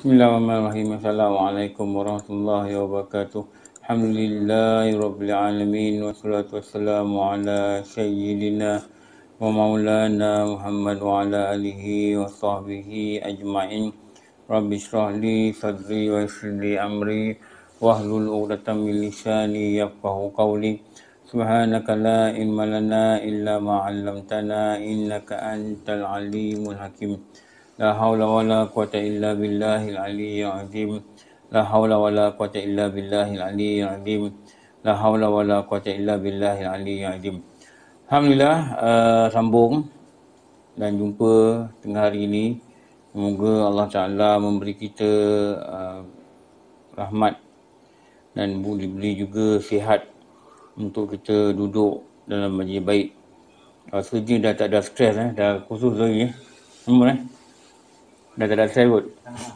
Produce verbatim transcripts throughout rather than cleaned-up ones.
Bismillahirrahmanirrahim. Assalamualaikum warahmatullahi wabarakatuh. Alhamdulillahirabbil alamin wassalatu wassalamu ala sayyidina wa maulana Muhammad wa ala alihi wa sahbihi ajma'in. Rabbi shrah li sadri wa yassir li amri wahlul 'uqdatam min lisani yafqahu qawli. Subhanaka la ilma lana illa ma 'allamtana innaka antal alimul hakim. La haula wala quwata illa billahil aliyyil azim. La haula wala quwata illa billahil aliyyil azim. La haula wala quwata illa billahil aliyyil azim. Alhamdulillah, uh, sambung dan jumpa tengah hari ini. Semoga Allah Ta'ala memberi kita uh, rahmat dan beri juga sihat untuk kita duduk dalam majlis baik. Rasanya dah tak ada stres, eh? Dah khusus lagi. Eh? Nampak eh? Dah tak ada stres kot.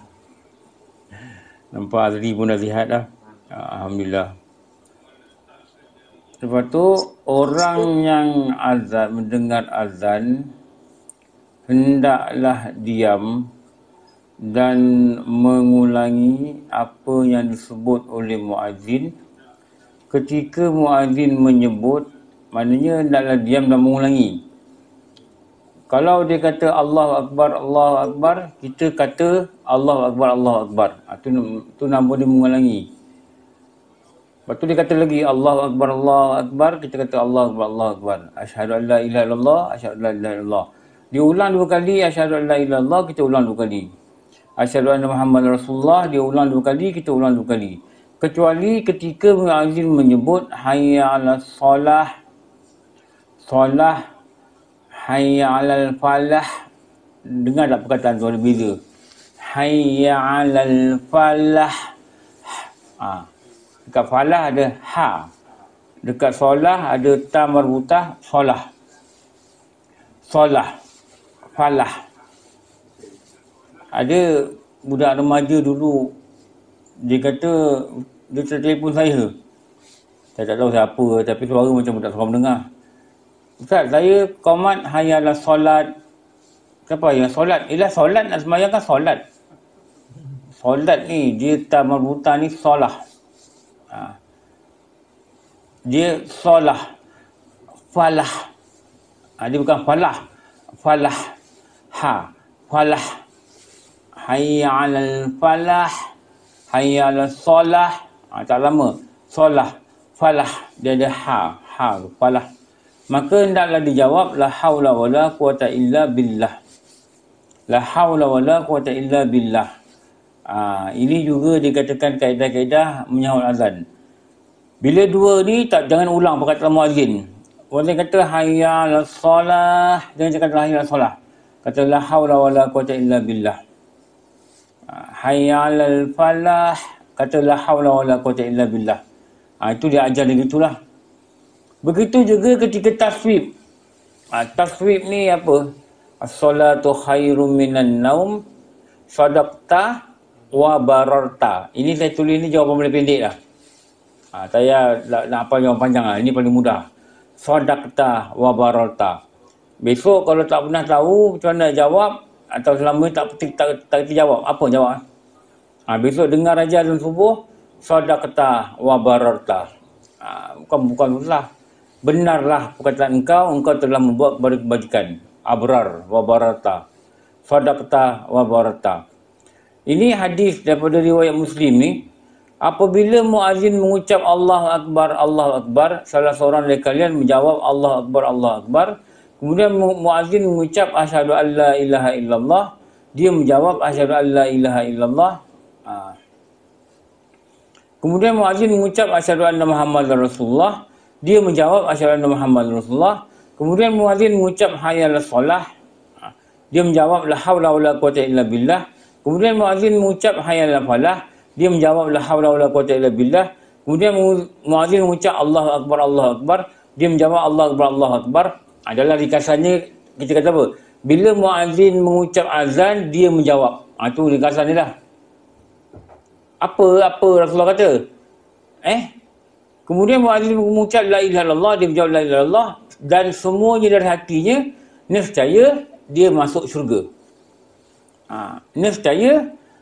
Nampak Azri pun dah sihat dah. Alhamdulillah. Lepas tu, orang yang azan, mendengar azan, hendaklah diam dan mengulangi apa yang disebut oleh muazzin. Ketika muazzin menyebut, maknanya hendaklah diam dan mengulangi. Kalau dia kata Allahu Akbar, Allahu Akbar, kita kata Allahu Akbar, Allahu Akbar. Itu, itu nama dia mengulangi. Lepas tu dia kata lagi Allahu Akbar, Allahu Akbar, kita kata Allahu Akbar, Allahu Akbar. Asyhadu an la ilaha illallah, asyhadu an la ilaha illallah. Dia ulang dua kali, asyhadu an la ilaha illallah, kita ulang dua kali. Asyhadu anna Muhammad Rasulullah, dia ulang dua kali, kita ulang dua kali. Kecuali ketika muazzin menyebut hayya 'alas solah, solah, hayya 'alal falah. Dengar tak perkataan tu ada beza. Hayya 'alal falah. Ha. Dekat falah ada ha. Dekat solah ada ta marbutah solah. Solah. Falah. Ada budak remaja dulu, dia kata dia telefon saya. Saya tak tahu siapa, tapi suara macam budak seorang mendengar. Ustaz, saya qomat hayya 'alas solat. Apa yang solat? Ialah solat nak sembahyang kan solat. Solat ni dia ta marbutah ni solah. Ha. Dia solah. Falah. Ha, dia bukan falah. Falah. Ha. Falah. Hayya 'alal falah. Hayya 'alas solah. Ha, tak lama. Solah. Falah. Dia ada ha. Ha. Falah. Maka hendaklah dijawab la haula wala quwata illa billah. La haula wala quwata illa billah. Ha, ini juga dikatakan kaedah-kaedah menyahut azan. Bila dua ni tak, jangan ulang perkataan muazzin. Orang kata hayya 'alas solah, jangan cakap hayya 'alas solah. Kata la haula wala quwata illa billah. Ha, hayya 'alal falah, kata la haula wala quwata illa billah. Ha, itu dia ajar dia gitulah. Begitu juga ketika taswib. Ha, taswib ni apa? As-salatu khairum minan naum, sadaqta wa bararta. Ini saya tulis ni jawapan paling pendek lah. Ha, saya nak, nak apa jawapan panjang lah. Ini paling mudah. Sadaqta wa bararta. Besok kalau tak pernah tahu macam mana jawab, atau selama ni tak tak tak, tak, tak jawab, apa jawab? Ha, besok dengar azan subuh, sadaqta wa bararta. Ha, bukan bukan salah. Benarlah perkataan engkau, engkau telah membuat kebajikan. Abrar wa barata. Sadaqta wa barata. Ini hadis daripada riwayat Muslim ni. Apabila muazzin mengucap Allahu Akbar, Allahu Akbar, salah seorang dari kalian menjawab Allahu Akbar, Allahu Akbar. Kemudian muazzin mengucap asyhadu an la ilaha illallah, dia menjawab asyhadu an la ilaha illallah. Ha. Kemudian muazzin mengucap asyhadu anna Muhammadar Rasulullah, dia menjawab asyhadu anna Muhammadar Rasulullah. Kemudian muazzin mengucap hayya 'alas solah, dia menjawab la haula wala quwata illa billah. Kemudian muazzin mengucap hayya 'alal falah, dia menjawab la haula wala quwata illa billah. Kemudian muazzin mengucap Allahu Akbar, Allahu Akbar, dia menjawab Allahu Akbar, Allahu Akbar. Adalah ringkasannya kita kata apa? Bila muazzin mengucap azan, dia menjawab. Ha, tu ringkasan dia lah. Apa apa Rasulullah kata? Eh? Kemudian muazzin mengucap la ilaha illallah, dia menjawab la ilaha illallah, dan semuanya dari hatinya nescaya dia masuk syurga. Ha, nescaya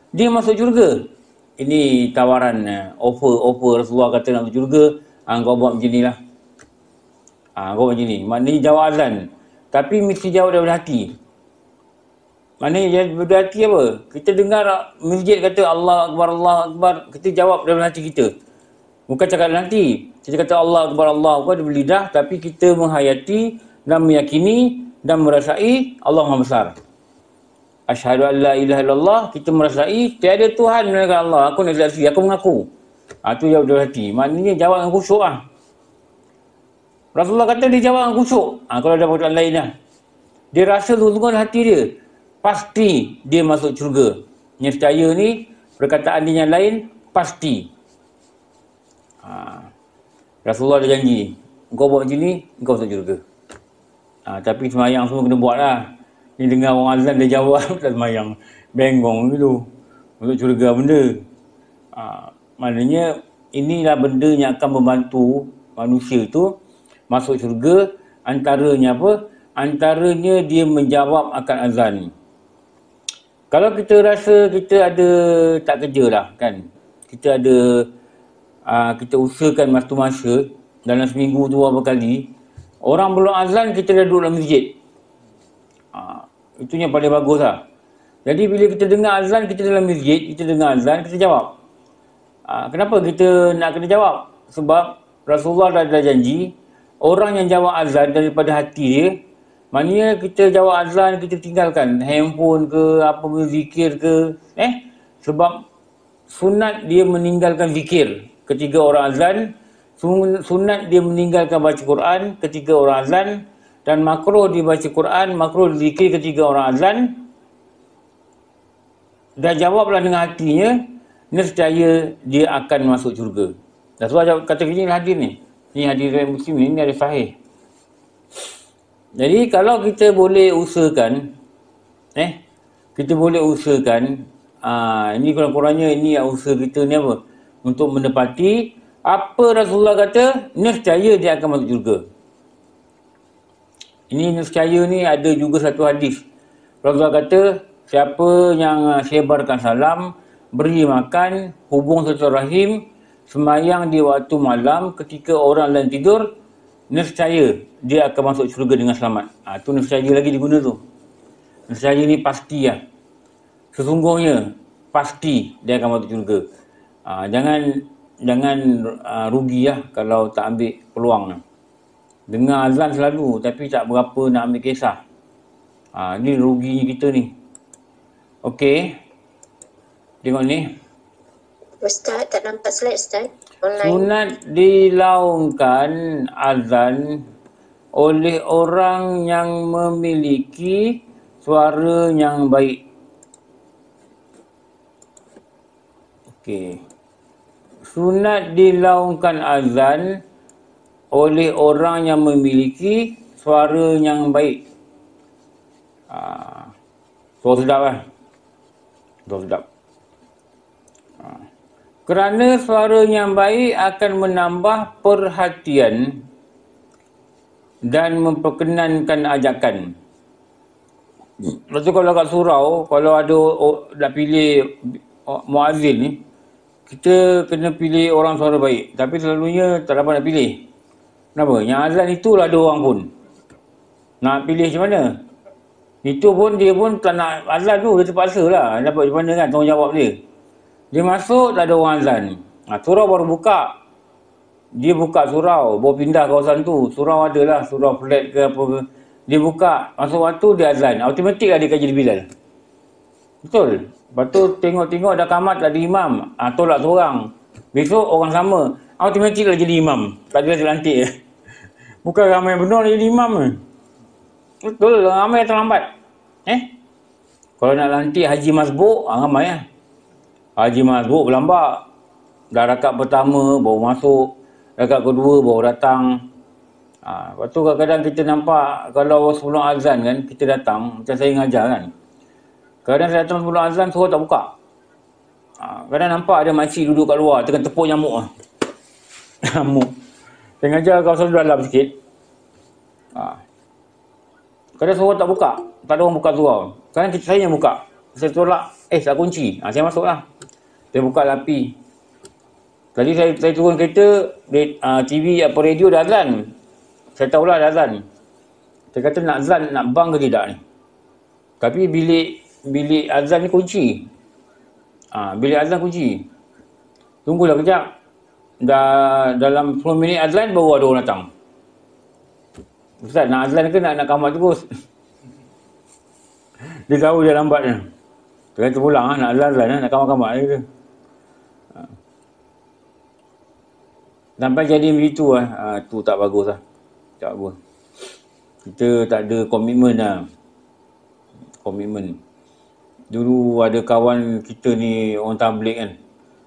dia masuk syurga. Ini tawaran, offer-offer Rasulullah kata nak masuk syurga, ha, kau buat macam ni lah. Ha, kau buat macam ni. Maknanya jawab azan. Tapi mesti jawab daripada hati. Maknanya daripada hati apa? Kita dengar masjid kata Allah Akbar, Allah Akbar. Kita jawab daripada hati kita. Bukan cakap nanti. Kita kata Allah Akbar, Allah Akbar dari lidah. Tapi kita menghayati dan meyakini dan merasai Allah Maha Besar. Asyhadu an la ilaha illallah. Kita merasai tiada Tuhan melainkan Allah. Aku nak saksi, aku mengaku. Ha, tu jawab dari hati. Maknanya jawab dengan khusyuk lah. Rasulullah kata dia jawab dengan khusyuk. Ha, kalau ada perkataan lain lah. Dia rasa sungguh-sungguh hati dia. Pasti dia masuk syurga. Nescaya ni, perkataan dia yang lain, pasti. Ha. Rasulullah ada janji. Kau buat macam ni, kau masuk syurga. Ha, tapi semayang semua kena buat lah. Ni dengar orang azan dia jawab, tak semayang. Bengong gitu. Masuk syurga benda. Ha. Maknanya, inilah benda yang akan membantu manusia tu masuk syurga. Antaranya apa? Antaranya dia menjawab akan azan ni. Kalau kita rasa kita ada tak kerja lah kan. Kita ada, uh, kita usahakan masa-masa dalam seminggu tu berapa kali. Orang belum azan, kita dah duduk dalam masjid. Uh, itu yang paling bagus lah. Jadi bila kita dengar azan, kita dalam masjid, kita dengar azan, kita jawab. Uh, kenapa kita nak kena jawab? Sebab Rasulullah dah ada janji, orang yang jawab azan daripada hati dia, maknanya kita jawab azan, kita tinggalkan handphone ke, apa ke, zikir ke. Eh, sebab sunat dia meninggalkan zikir ketika orang azan. Sunat dia meninggalkan baca Quran ketika orang azan. Dan makruh dia baca Quran, makruh zikir ketika orang azan. Dan jawablah dengan hatinya, nescaya dia akan masuk syurga. Rasulullah kata gini hadir ni. Ini hadis riwayat Muslim, ini ada sahih. Jadi kalau kita boleh usahakan, eh, kita boleh usahakan, aa, ini kurang-kurangnya ini usaha kita ni apa? Untuk menepati apa Rasulullah kata, nescaya dia akan masuk syurga. Ini nescaya ni ada juga satu hadis. Rasulullah kata, siapa yang sebarkan salam, beri makan, hubung silaturahim, semayang di waktu malam ketika orang lain tidur, nescaya dia akan masuk syurga dengan selamat. Ha, tu nescaya lagi diguna tu. Nescaya ni pasti lah. Sesungguhnya pasti dia akan masuk syurga. Ha, jangan jangan uh, rugi lah kalau tak ambil peluang lah. Dengar azan selalu tapi tak berapa nak ambil kisah. Ha, ni ruginya kita ni. Okey. Tengok ni. Ustaz, tak nampak slide Ustaz. Online. Sunat dilaungkan azan oleh orang yang memiliki suara yang baik. Okey. Sunat dilaungkan azan oleh orang yang memiliki suara yang baik. Ah, suara sedap kan? Suara sedap. Ah. Kerana suara yang baik akan menambah perhatian dan memperkenankan ajakan. Lepas tu kalau kat surau, kalau ada oh, nak pilih oh, muazzin ni, kita kena pilih orang suara baik. Tapi selalunya tak dapat nak pilih. Kenapa? Yang azan itulah ada orang pun. Nak pilih macam mana? Itu pun dia pun tak nak azan tu, dia terpaksa lah. Dapat macam mana kan tanggungjawab dia. Dia masuk, tak ada orang azan. Ha, surau baru buka. Dia buka surau, baru pindah kawasan tu. Surau adalah, surau flat ke apa ke. Dia buka, masuk waktu dia azan. Automatik lah dia akan jadi Bilal. Betul. Lepas tu tengok-tengok dah kamat, tak ada imam. Ha, tolak seorang. Besok orang sama. Automatik lah jadi imam. Tak ada terlantik. Bukan ramai benar jadi imam ke. Betul, ramai yang terlambat. Eh? Kalau nak lantik Haji Masbuk, ha, ramai lah. Haji Masbuk berlambak. Dah rakaat pertama baru masuk. Rakaat kedua baru datang. Ha, lepas tu kadang-kadang kita nampak kalau sebelum azan kan, kita datang. Macam saya ngajar kan. Kadang saya datang sebelum azan, suruh tak buka. Ha, kadang nampak ada makcik duduk kat luar, tengah tepuk nyamuk lah. Nyamuk. Saya ngajar kawasan dalam sikit. Ha. Kadang suruh tak buka. Tak ada orang buka surau. Kadang kita saya yang buka. Saya tolak. Eh, tak kunci. Ha, saya masuklah. Saya buka lapi. Tadi saya, saya turun kereta, uh, T V apa radio dah azan. Saya tahulah dah azan. Saya kata nak azan, nak bang ke tidak ni. Tapi bilik bilik azan ni kunci. Ha, bilik azan kunci. Tunggulah kejap. Dah dalam sepuluh minit azan baru ada orang datang. Ustaz, nak azan ke nak nak kamar terus? Dia tahu dia lambatnya. Dia kata pulang ha, nak azan nak kamar-kamar je. Ha. Sampai jadi begitu lah. Ha, tu tak bagus lah. Tak bagus. Kita tak ada komitmen lah. Komitmen. Dulu ada kawan kita ni orang tabligh kan.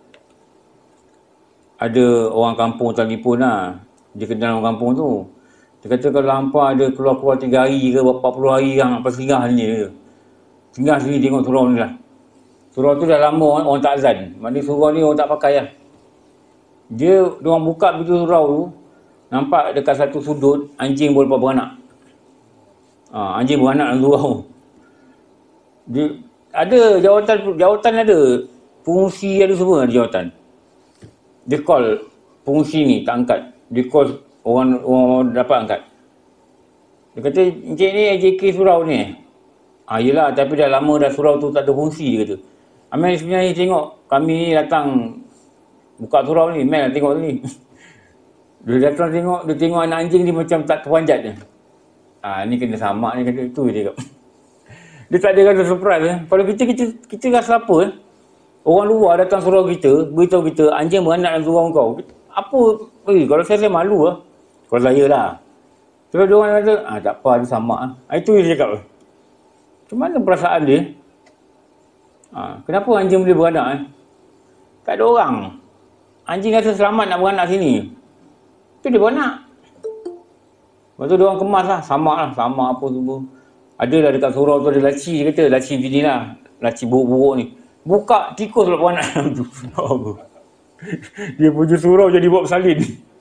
Ada orang kampung telefon lah. Dia kenal orang kampung tu. Dia kata kalau hampa ada keluar-keluar tiga hari ke empat puluh hari yang apa singgah ni je. Singgah sini tengok surau ni lah. Surau tu dah lama orang, orang tak azan. Maknanya surau ni orang tak pakai lah. Dia, diorang buka pintu surau tu. Nampak dekat satu sudut anjing boleh lepas beranak. Ha, anjing beranak dalam surau. Dia, ada jawatan, jawatan ada. Fungsi ada semua ada jawatan. Dia call fungsi ni tak angkat. Dia call orang orang dapat angkat. Dia kata, encik ni A J K surau ni. Ah, yelah, tapi dah lama dah surau tu tak ada fungsi, dia kata. Amel sebenarnya tengok, kami ni datang buka surau ni, Mel tengok ni. Dia datang tengok, dia tengok anak anjing ni macam tak terpanjat je. Ah, ni kena samak ni, kata tu dia cakap. Dia tak ada kata surprise eh. Kalau kita, kita, kita rasa apa eh? Orang luar datang surau kita, beritahu kita, anjing beranak dalam surau kau. Apa? Eh, kalau saya, saya malu lah. Kalau saya lah. Kalau dia orang kata, ah tak apa, dia samak lah. Ah, itu dia cakap. Macam mana perasaan dia? Ah, kenapa anjing boleh beranak eh? Tak ada orang. Anjing rasa selamat nak beranak sini. Itu dia beranak. Lepas tu dia orang kemas lah. Samak lah. Samak apa semua. Ada lah dekat surau tu ada laci, dia kata. Laci bini lah. Laci buruk-buruk ni. Buka, tikus pula beranak dalam tu. Dia punya surau jadi buat bersalin.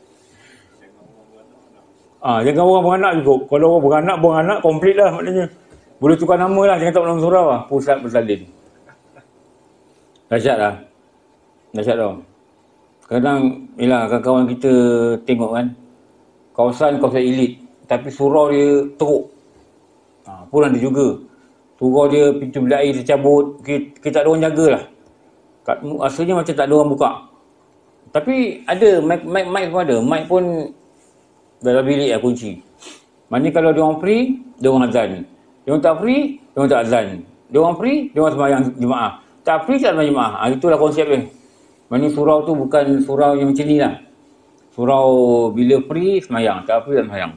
Ah, jangan orang beranak juga. Kalau orang beranak, beranak komplit lah maknanya. Boleh tukar nama lah, jangan tak dalam surau lah. Pusat bersalin. Dahsyat lah. Dahsyat tau. Kadang, yelah kawan-kawan kita tengok kan. Kawasan-kawasan elit. Tapi surau dia teruk. Ha, pun ada juga. Surau dia pintu bilik air tercabut. Kita, kita tak ada orang jaga lah. Kat, asalnya macam tak ada orang buka. Tapi ada, mic, mic, mic pun ada. Mic pun dalam bilik lah kunci. Maknanya kalau dia orang free, dia orang azan. Dia orang tak free, dia orang tak azan. Dia orang free, dia orang sembahyang jemaah. Tak free, tak sembahyang jemaah. Ha, itulah konsep dia. Maknanya surau tu bukan surau yang macam ni lah. Surau bila free, sembahyang. Tak free, tak sembahyang.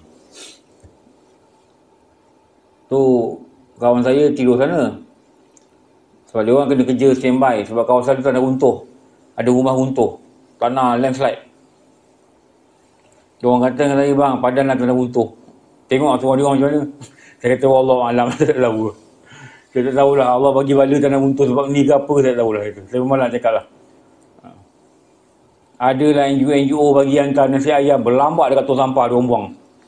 Tu kawan saya tidur sana. Sebab dia orang kena kerja standby. Sebab kawasan tu ada runtuh. Ada rumah runtuh. Tanah landslide. Dia orang kata dengan saya, bang, padan lah tanah runtuh. Tengok surau dia orang macam mana. Saya kata, Wallahualam, saya tak tahu. Saya tak tahulah. Allah bagi bala tanah runtuh sebab ni ke apa, saya tak tahulah. Saya memang nak cakap lah. Adalah N G O N G O bagi hantar nasi ayam berlambak dekat tong sampah dia orang buang.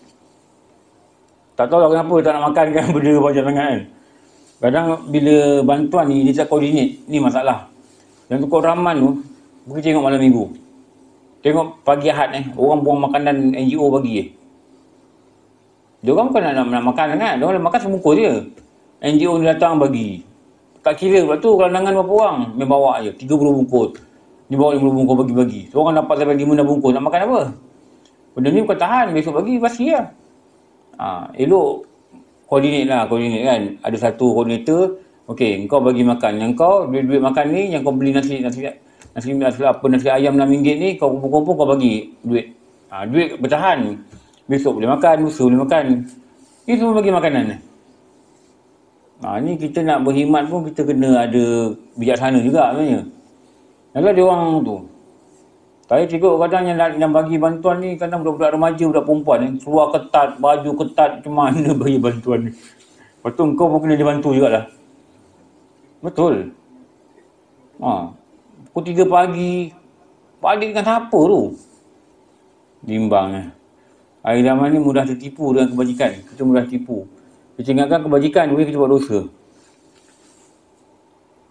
Tak tahu lah kenapa tak nak makan kan benda banyak sangat kan. Kadang bila bantuan ni dia tak koordinate, ni masalah. Yang tukar raman tu, pergi tengok malam minggu. Tengok pagi Ahad eh, orang buang makanan N G O bagi eh. Dia orang bukan nak, nak, nak makan kan, dia orang nak makan semungkus je. N G O ni datang bagi. Tak kira pula tu kelandangan berapa orang, dia bawa je, tiga puluh bungkus. Dia bawa lima puluh bungkus bagi-bagi. So, orang dapat sampai lima enam bungkus, nak makan apa? Benda ni bukan tahan, besok bagi, pasti lah. Ha, elok koordinate lah, koordinate kan. Ada satu koordinator, okey, kau bagi makan. Yang kau, duit-duit makan ni, yang kau beli nasi, nasi, nasi, nasi apa, nasi ayam enam ringgit ni, kau kumpul-kumpul, kau bagi duit. Ha, duit bertahan. Besok boleh makan, lusa boleh makan. Ni semua bagi makanan. Ha, ni kita nak berkhidmat pun, kita kena ada bijaksana juga sebenarnya. Yalah dia orang tu. Saya tengok kadang yang, yang bagi bantuan ni, kadang budak-budak remaja, budak perempuan ni, keluar ketat, baju ketat, macam mana bagi bantuan ni. Lepas tu kau pun kena dibantu jugalah. Betul. Ha. Pukul tiga pagi, balik dengan siapa tu? Bimbang eh. Hari zaman ni mudah tertipu dengan kebajikan. Kita mudah tipu. Kita ingatkan kebajikan, boleh kita buat dosa.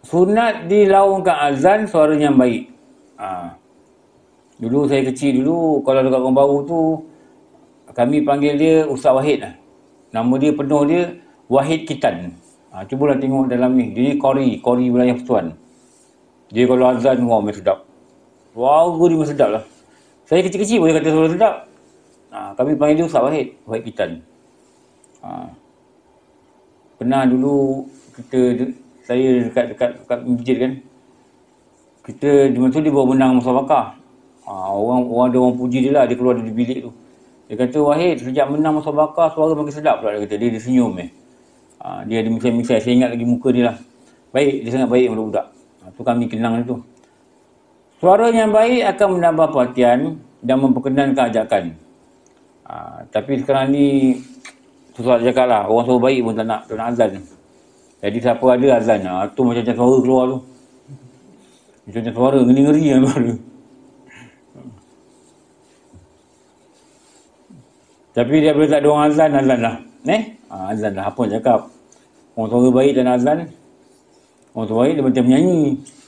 sunat dilaungkan azan suaranya yang baik. Ha. Dulu saya kecil dulu, kalau dekat Orang Baru tu, kami panggil dia Ustaz Wahid lah. Nama dia penuh dia Wahid Kitan. Ha, cubalah tengok dalam ni. Dia ni Kori, Kori wilayah Pertuan. Dia kalau azan, wah memang sedap. Wow, dia memang sedap lah. Saya kecil-kecil boleh kata suara sedap. Ha, kami panggil dia Ustaz Wahid, Wahid Kitan. Ha. Pernah dulu kita, saya dekat dekat dekat masjid kan. Kita di masa tu dia baru menang musabakah. Ha, orang orang ada orang puji dia lah, dia keluar dari bilik tu. Dia kata, Wahid, sejak menang musabakah suara makin sedap pula. Dia kata, dia, dia senyum eh. Ha, dia ada misal-misal, saya ingat lagi muka dia lah. Baik, dia sangat baik budak-budak. Ha, tu kami kenang dia tu. Suara yang baik akan menambah perhatian dan memperkenankan ajakan. Ha, tapi sekarang ni, susah cakap lah. Orang suara baik pun tak nak, tak nak azan. Jadi siapa ada azan, ha, tu macam-macam suara keluar tu. Macam-macam suara, ngeri-ngeri yang suara. Tapi dia bila tak ada orang azan, azan lah. Eh? Ha, azan lah. Apa nak cakap? Orang suara baik dan azan. Orang suara baik dia macam menyanyi.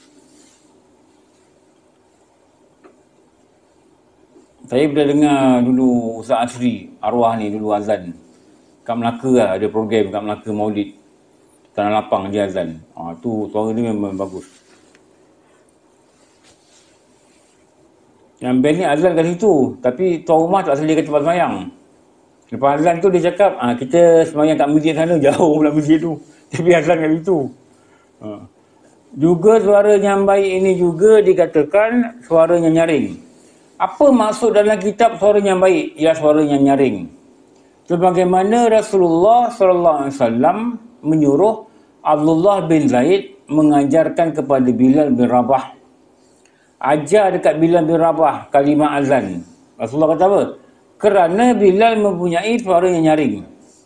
Saya pernah dengar dulu Ustaz Asri, arwah ni dulu azan. Kat Melaka lah, ada program kat Melaka Maulid. Tanah Lapang dia azan. Ha, tu suara dia memang bagus. Yang band ni azan kat situ. Tapi tuan rumah tak sedia kat tempat semayang. Lepas azan tu dia cakap, ah, kita semayang kat masjid sana, jauh pula masjid tu. Tapi azan kat situ. Ha. Juga suara yang baik ini juga dikatakan suara yang nyaring. Apa maksud dalam kitab suara yang baik? Ialah suara yang nyaring. Sebagaimana Rasulullah sallallahu alaihi wasallam menyuruh Abdullah bin Zaid mengajarkan kepada Bilal bin Rabah. Ajar dekat Bilal bin Rabah kalimah azan. Rasulullah kata apa? Kerana Bilal mempunyai suara yang nyaring.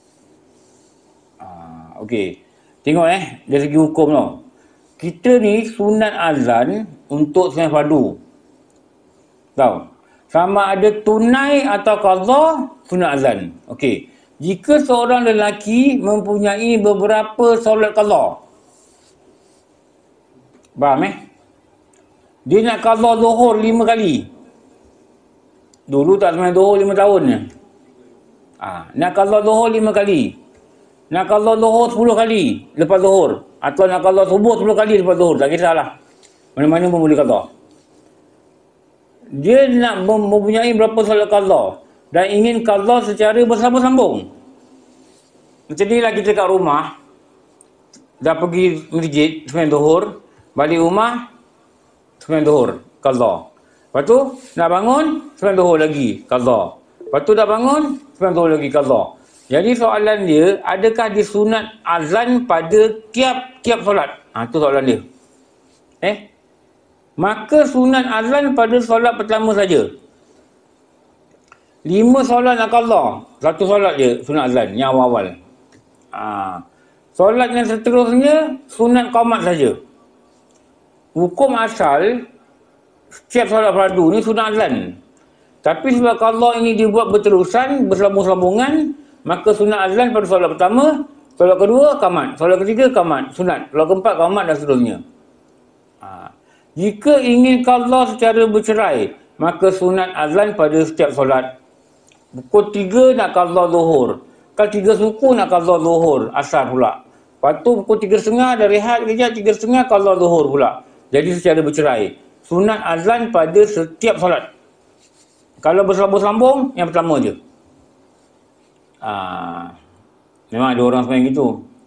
Ah, Okey. Tengok eh, dari segi hukum tau. Kita ni sunat azan untuk sembahyang fardu. Tahu? Sama ada tunai atau qadha, sunat azan. Okey. Jika seorang lelaki mempunyai beberapa solat qadha. Faham eh? Dia nak qadha zuhur lima kali. Dulu tak sembahyang zuhur lima tahun je. Ha, nak qadha zuhur lima kali. Nak qadha zuhur sepuluh kali lepas zuhur. Atau nak qadha subuh sepuluh kali lepas zuhur. Tak kisahlah. Mana-mana pun boleh qadha. Dia nak mempunyai berapa solat qadha dan ingin qadha secara bersambung-sambung. Macam ni lah kita kat rumah. Dah pergi masjid sembahyang zuhur, balik rumah sembahyang zuhur, qadha. Lepas tu, nak bangun, sembahyang zuhur lagi, qadha. Lepas tu dah bangun, sembahyang zuhur lagi, qadha. Jadi soalan dia, adakah disunat azan pada tiap-tiap solat? Ha, tu soalan dia. Eh? Maka sunat azan pada solat pertama saja. Lima solat nak qadha. Satu solat je sunat azan, yang awal-awal. Ha. Solat yang seterusnya, sunat qamat saja. Hukum asal, setiap solat fardu ni sunat azan. Tapi sebab qadha ini dibuat berterusan, bersambung-sambungan, maka sunat azan pada solat pertama, solat kedua qamat, solat ketiga qamat, sunat, solat keempat qamat dan seterusnya. Ha. Jika ingin qadha secara bercerai, maka sunat azan pada setiap solat. Pukul tiga nak qadha zuhur. Kalau tiga suku nak qadha zuhur, asar pula. Lepas tu pukul tiga setengah dah rehat kejap, tiga setengah qadha zuhur pula. Jadi secara bercerai. Sunat azan pada setiap solat. Kalau bersambung-sambung, yang pertama je. Aa, memang ada orang sembahyang gitu.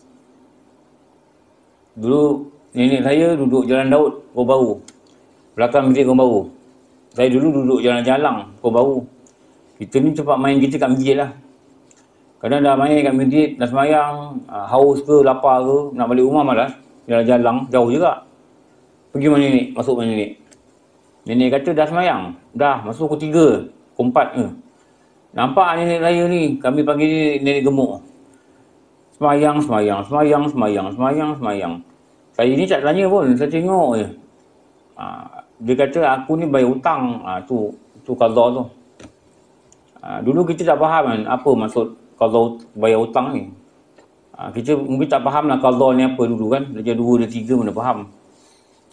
Dulu nenek saya duduk Jalan Daud, Orang Baru. Belakang masjid Orang Baru. Saya dulu duduk Jalan Jalang, Orang Baru. Kita ni tempat main kita kat masjid lah. Kadang dah main kat masjid, dah sembahyang, haus ke, lapar ke, nak balik rumah malas. Jalan Jalang, jauh juga. Pergi mana nenek, masuk mana nenek. Nenek kata dah sembahyang. Dah, masuk pukul tiga, pukul empat ke. Nampak nenek saya ni, kami panggil dia nenek gemuk. Sembahyang, sembahyang, sembahyang, sembahyang, sembahyang, sembahyang. Saya ni tak tanya pun, saya tengok je. Ha, dia kata aku ni bayar hutang. Ha, tu, tu qadha tu. Ha, dulu kita tak faham kan, apa maksud qadha bayar hutang ni. Ha, kita mungkin tak faham lah qadha ni apa dulu kan. Darjah dua, darjah tiga mana faham.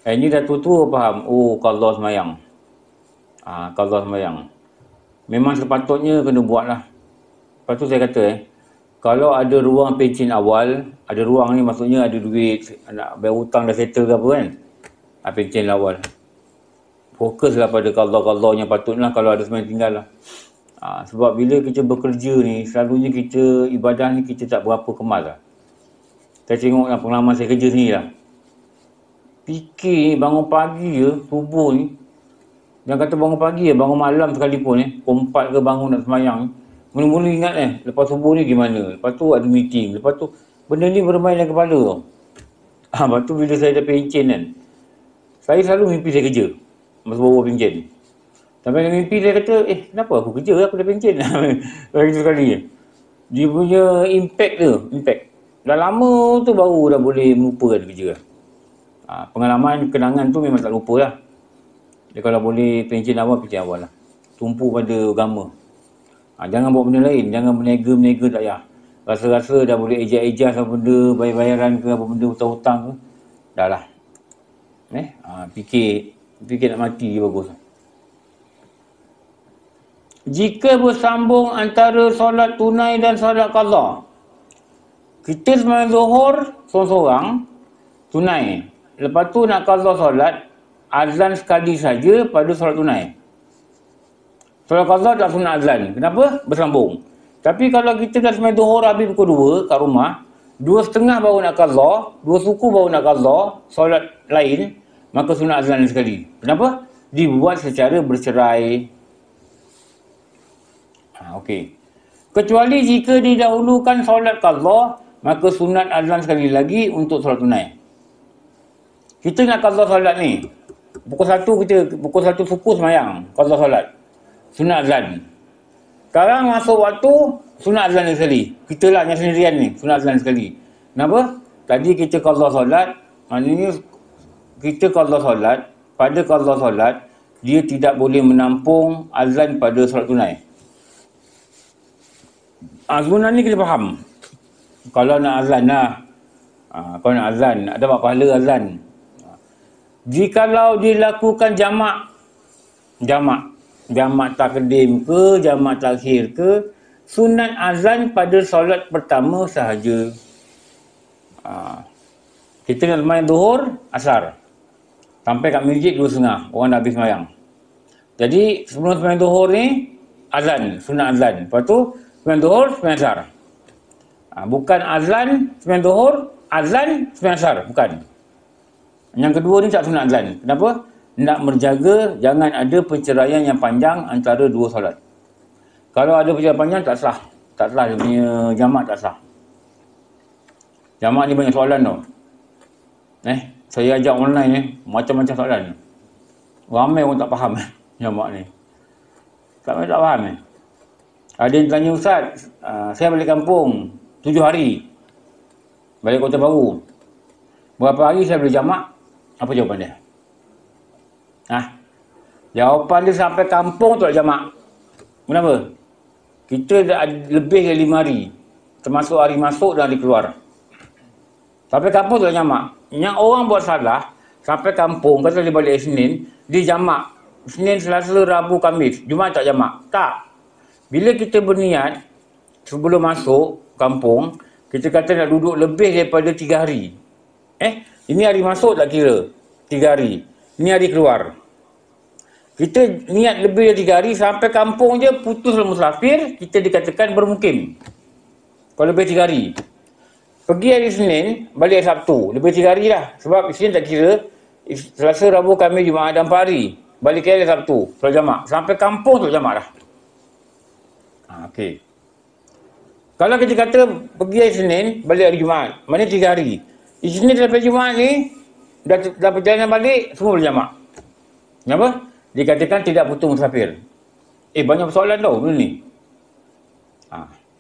Eh, ini dah tua-tua faham. Oh, qadha semayang. Ah, qadha semayang. Memang sepatutnya kena buat lah. Lepas tu saya kata eh, kalau ada ruang pencen awal, ada ruang ni maksudnya ada duit, nak bayar hutang dah settle ke apa kan. Ah, pencen awal. Fokuslah pada qadha-qadhanya patutlah kalau ada semayang tinggal lah. Ah, sebab bila kita bekerja ni, selalunya kita ibadah ni kita tak berapa kemas lah. Saya tengok lah pengalaman saya kerja sini lah. Fikir bangun pagi je, subuh ni. Jangan kata bangun pagi je, bangun malam sekalipun eh. Pukul empat ke bangun nak semayang. Mula-mula ingat eh, lepas subuh ni gimana. Lepas tu ada meeting. Lepas tu, benda ni bermain dalam kepala tau. Ha, lepas tu bila saya ada pencen kan. Saya selalu mimpi saya kerja. Masa bawa pencen. Sampai dalam mimpi saya kata, eh kenapa aku kerja, aku dah pencen. Lagi sekali je. Dia punya impact tu, impact. Dah lama tu baru dah boleh melupakan kerja. Ha, pengalaman, kenangan tu memang tak lupa lah. Dia kalau boleh pencen awal, pencen awal lah. Tumpu pada agama. Ha, jangan buat benda lain. Jangan berniaga-berniaga tak payah. Rasa-rasa dah boleh ejas-ejas apa benda, bayar-bayaran ke apa benda, hutang-hutang ke. Dah lah. Eh? Ha, fikir, fikir nak mati je bagus. Jika bersambung antara solat tunai dan solat qadha. Kita sembahyang zuhur seorang-seorang tunai. Lepas tu nak qadha solat, azan sekali saja pada solat tunai. Solat qadha tak sunat azan. Kenapa? Bersambung. Tapi kalau kita dah sembahyang zuhur habis pukul dua kat rumah, dua setengah baru nak qadha, dua suku baru nak qadha, solat lain, maka sunat azan sekali. Kenapa? Dibuat secara bercerai. Ha, okey. Kecuali jika didahulukan solat qadha, maka sunat azan sekali lagi untuk solat tunai. Kita nak qadha solat ni. Pukul satu kita, pukul satu suku semayang, qadha solat. Sunat azan. Sekarang masuk waktu, sunat azan sekali. Kita lah yang sendirian ni, sunat azan sekali. Kenapa? Tadi kita qadha solat, maknanya kita qadha solat, pada qadha solat, dia tidak boleh menampung azan pada solat tunai. Azan ni kita faham. Kalau nak azan lah. Ha, kalau nak azan, nak dapat pahala azan. Jikalau dilakukan jamak, jamak, jamak takdim ke, jamak takhir ke, sunat azan pada solat pertama sahaja. Ha, kita nak semayang zuhur, asar. Sampai kat masjid dua setengah, orang dah habis semayang. Jadi sebelum semayang zuhur ni, azan, sunat azan. Lepas tu, semayang zuhur, semayang asar. Ha, bukan azan, semayang zuhur, azan, semayang asar. Bukan. Yang kedua ni tak sunat azan. Kenapa? Nak menjaga jangan ada perceraian yang panjang antara dua solat. Kalau ada perceraian panjang, tak sah. Tak sah dia punya jamak, tak sah. Jamak ni banyak soalan tau. Eh, saya ajak online ni, macam-macam soalan. Ramai orang tak faham jamak ni. Tak tak faham ni. Ada yang tanya, Ustaz, uh, saya balik kampung tujuh hari. Balik Kota Baru. Berapa hari saya boleh jamak? Apa jawapan dia? Ha? Jawapan dia sampai kampung tu tak jamak. Kenapa? Kita dah lebih dari lima hari. Termasuk hari masuk dan hari keluar. Sampai kampung tu tak jamak. Yang orang buat salah, sampai kampung, kata dia balik Isnin, dia jamak. Isnin, Selasa, Rabu, Khamis. Jumaat tak jamak. Tak. Bila kita berniat, sebelum masuk kampung, kita kata nak duduk lebih daripada tiga hari. Eh, ini hari masuk tak kira. Tiga hari. Ini hari keluar. Kita niat lebih dari tiga hari, sampai kampung je, putus musafir, kita dikatakan bermukim. Kalau lebih tiga hari. Pergi hari Senin, balik hari Sabtu. Lebih tiga hari lah. Sebab Isnin tak kira. Selasa, Rabu, Khamis, Jumaat ada empat hari. Balik hari Sabtu. Solat jamak. Sampai kampung tu jamak dah. Ha, okey. Kalau kita kata pergi hari Senin, balik hari Jumaat. Mana tiga hari. Isnin sampai Jumaat ni, dah, dah perjalanan balik, semua boleh jamak. Kenapa? Dikatakan tidak putus musafir. Eh, banyak persoalan tau benda ni. Ha.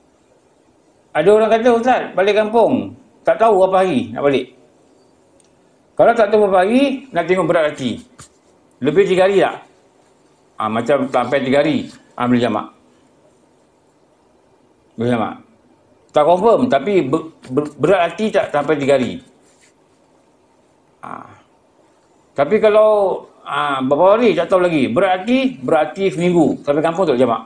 Ada orang kata, Ustaz, balik kampung, tak tahu berapa hari nak balik. Kalau tak tahu berapa hari, nak tengok berat hati. Lebih tiga hari tak? Ha, macam sampai tiga hari, ha, boleh jamak. Boleh jamak. Tak confirm, tapi ber, ber, berat hati tak sampai tiga hari. Ha. Tapi kalau ah, berapa hari tak tahu lagi. Berarti berarti seminggu sampai kampung tak jamak.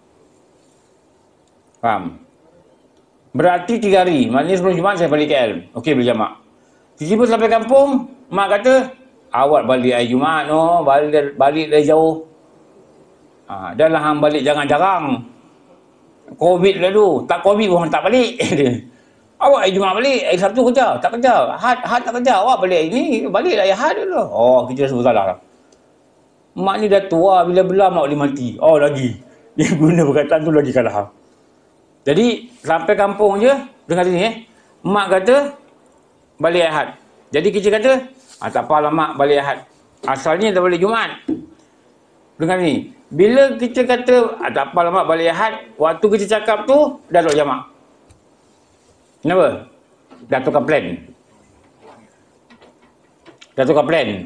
Faham? Berarti tiga hari. Maknanya sebelum Jumaat saya balik K L. Okey, boleh jamak. Tiba-tiba sampai kampung, mak kata, awak balik hari Jumaat no, balik, balik dari jauh. Ha, dah lah hang balik jangan jarang. Covid lalu, tak Covid pun tak balik. Awak hari Jumaat balik, hari Sabtu kerja, tak kerja. Had, had tak kerja, awak balik hari ni, balik lah hari had dulu. Oh, kita dah sebut salah lah. Mak ni dah tua, bila belah mak boleh mati. Oh, lagi. Dia guna perkataan tu lagi kalah. Jadi, sampai kampung je, dengar sini eh. Mak kata, balik hari had. Jadi kita kata, ah, tak apalah mak, balik hari had. Asalnya dah balik Jumaat. Dengar ni. Bila kita kata, ah, tak apalah mak, balik hari had. Waktu kita cakap tu, dah tak jamak. Kenapa? Dah tukar plan. Dah tukar plan.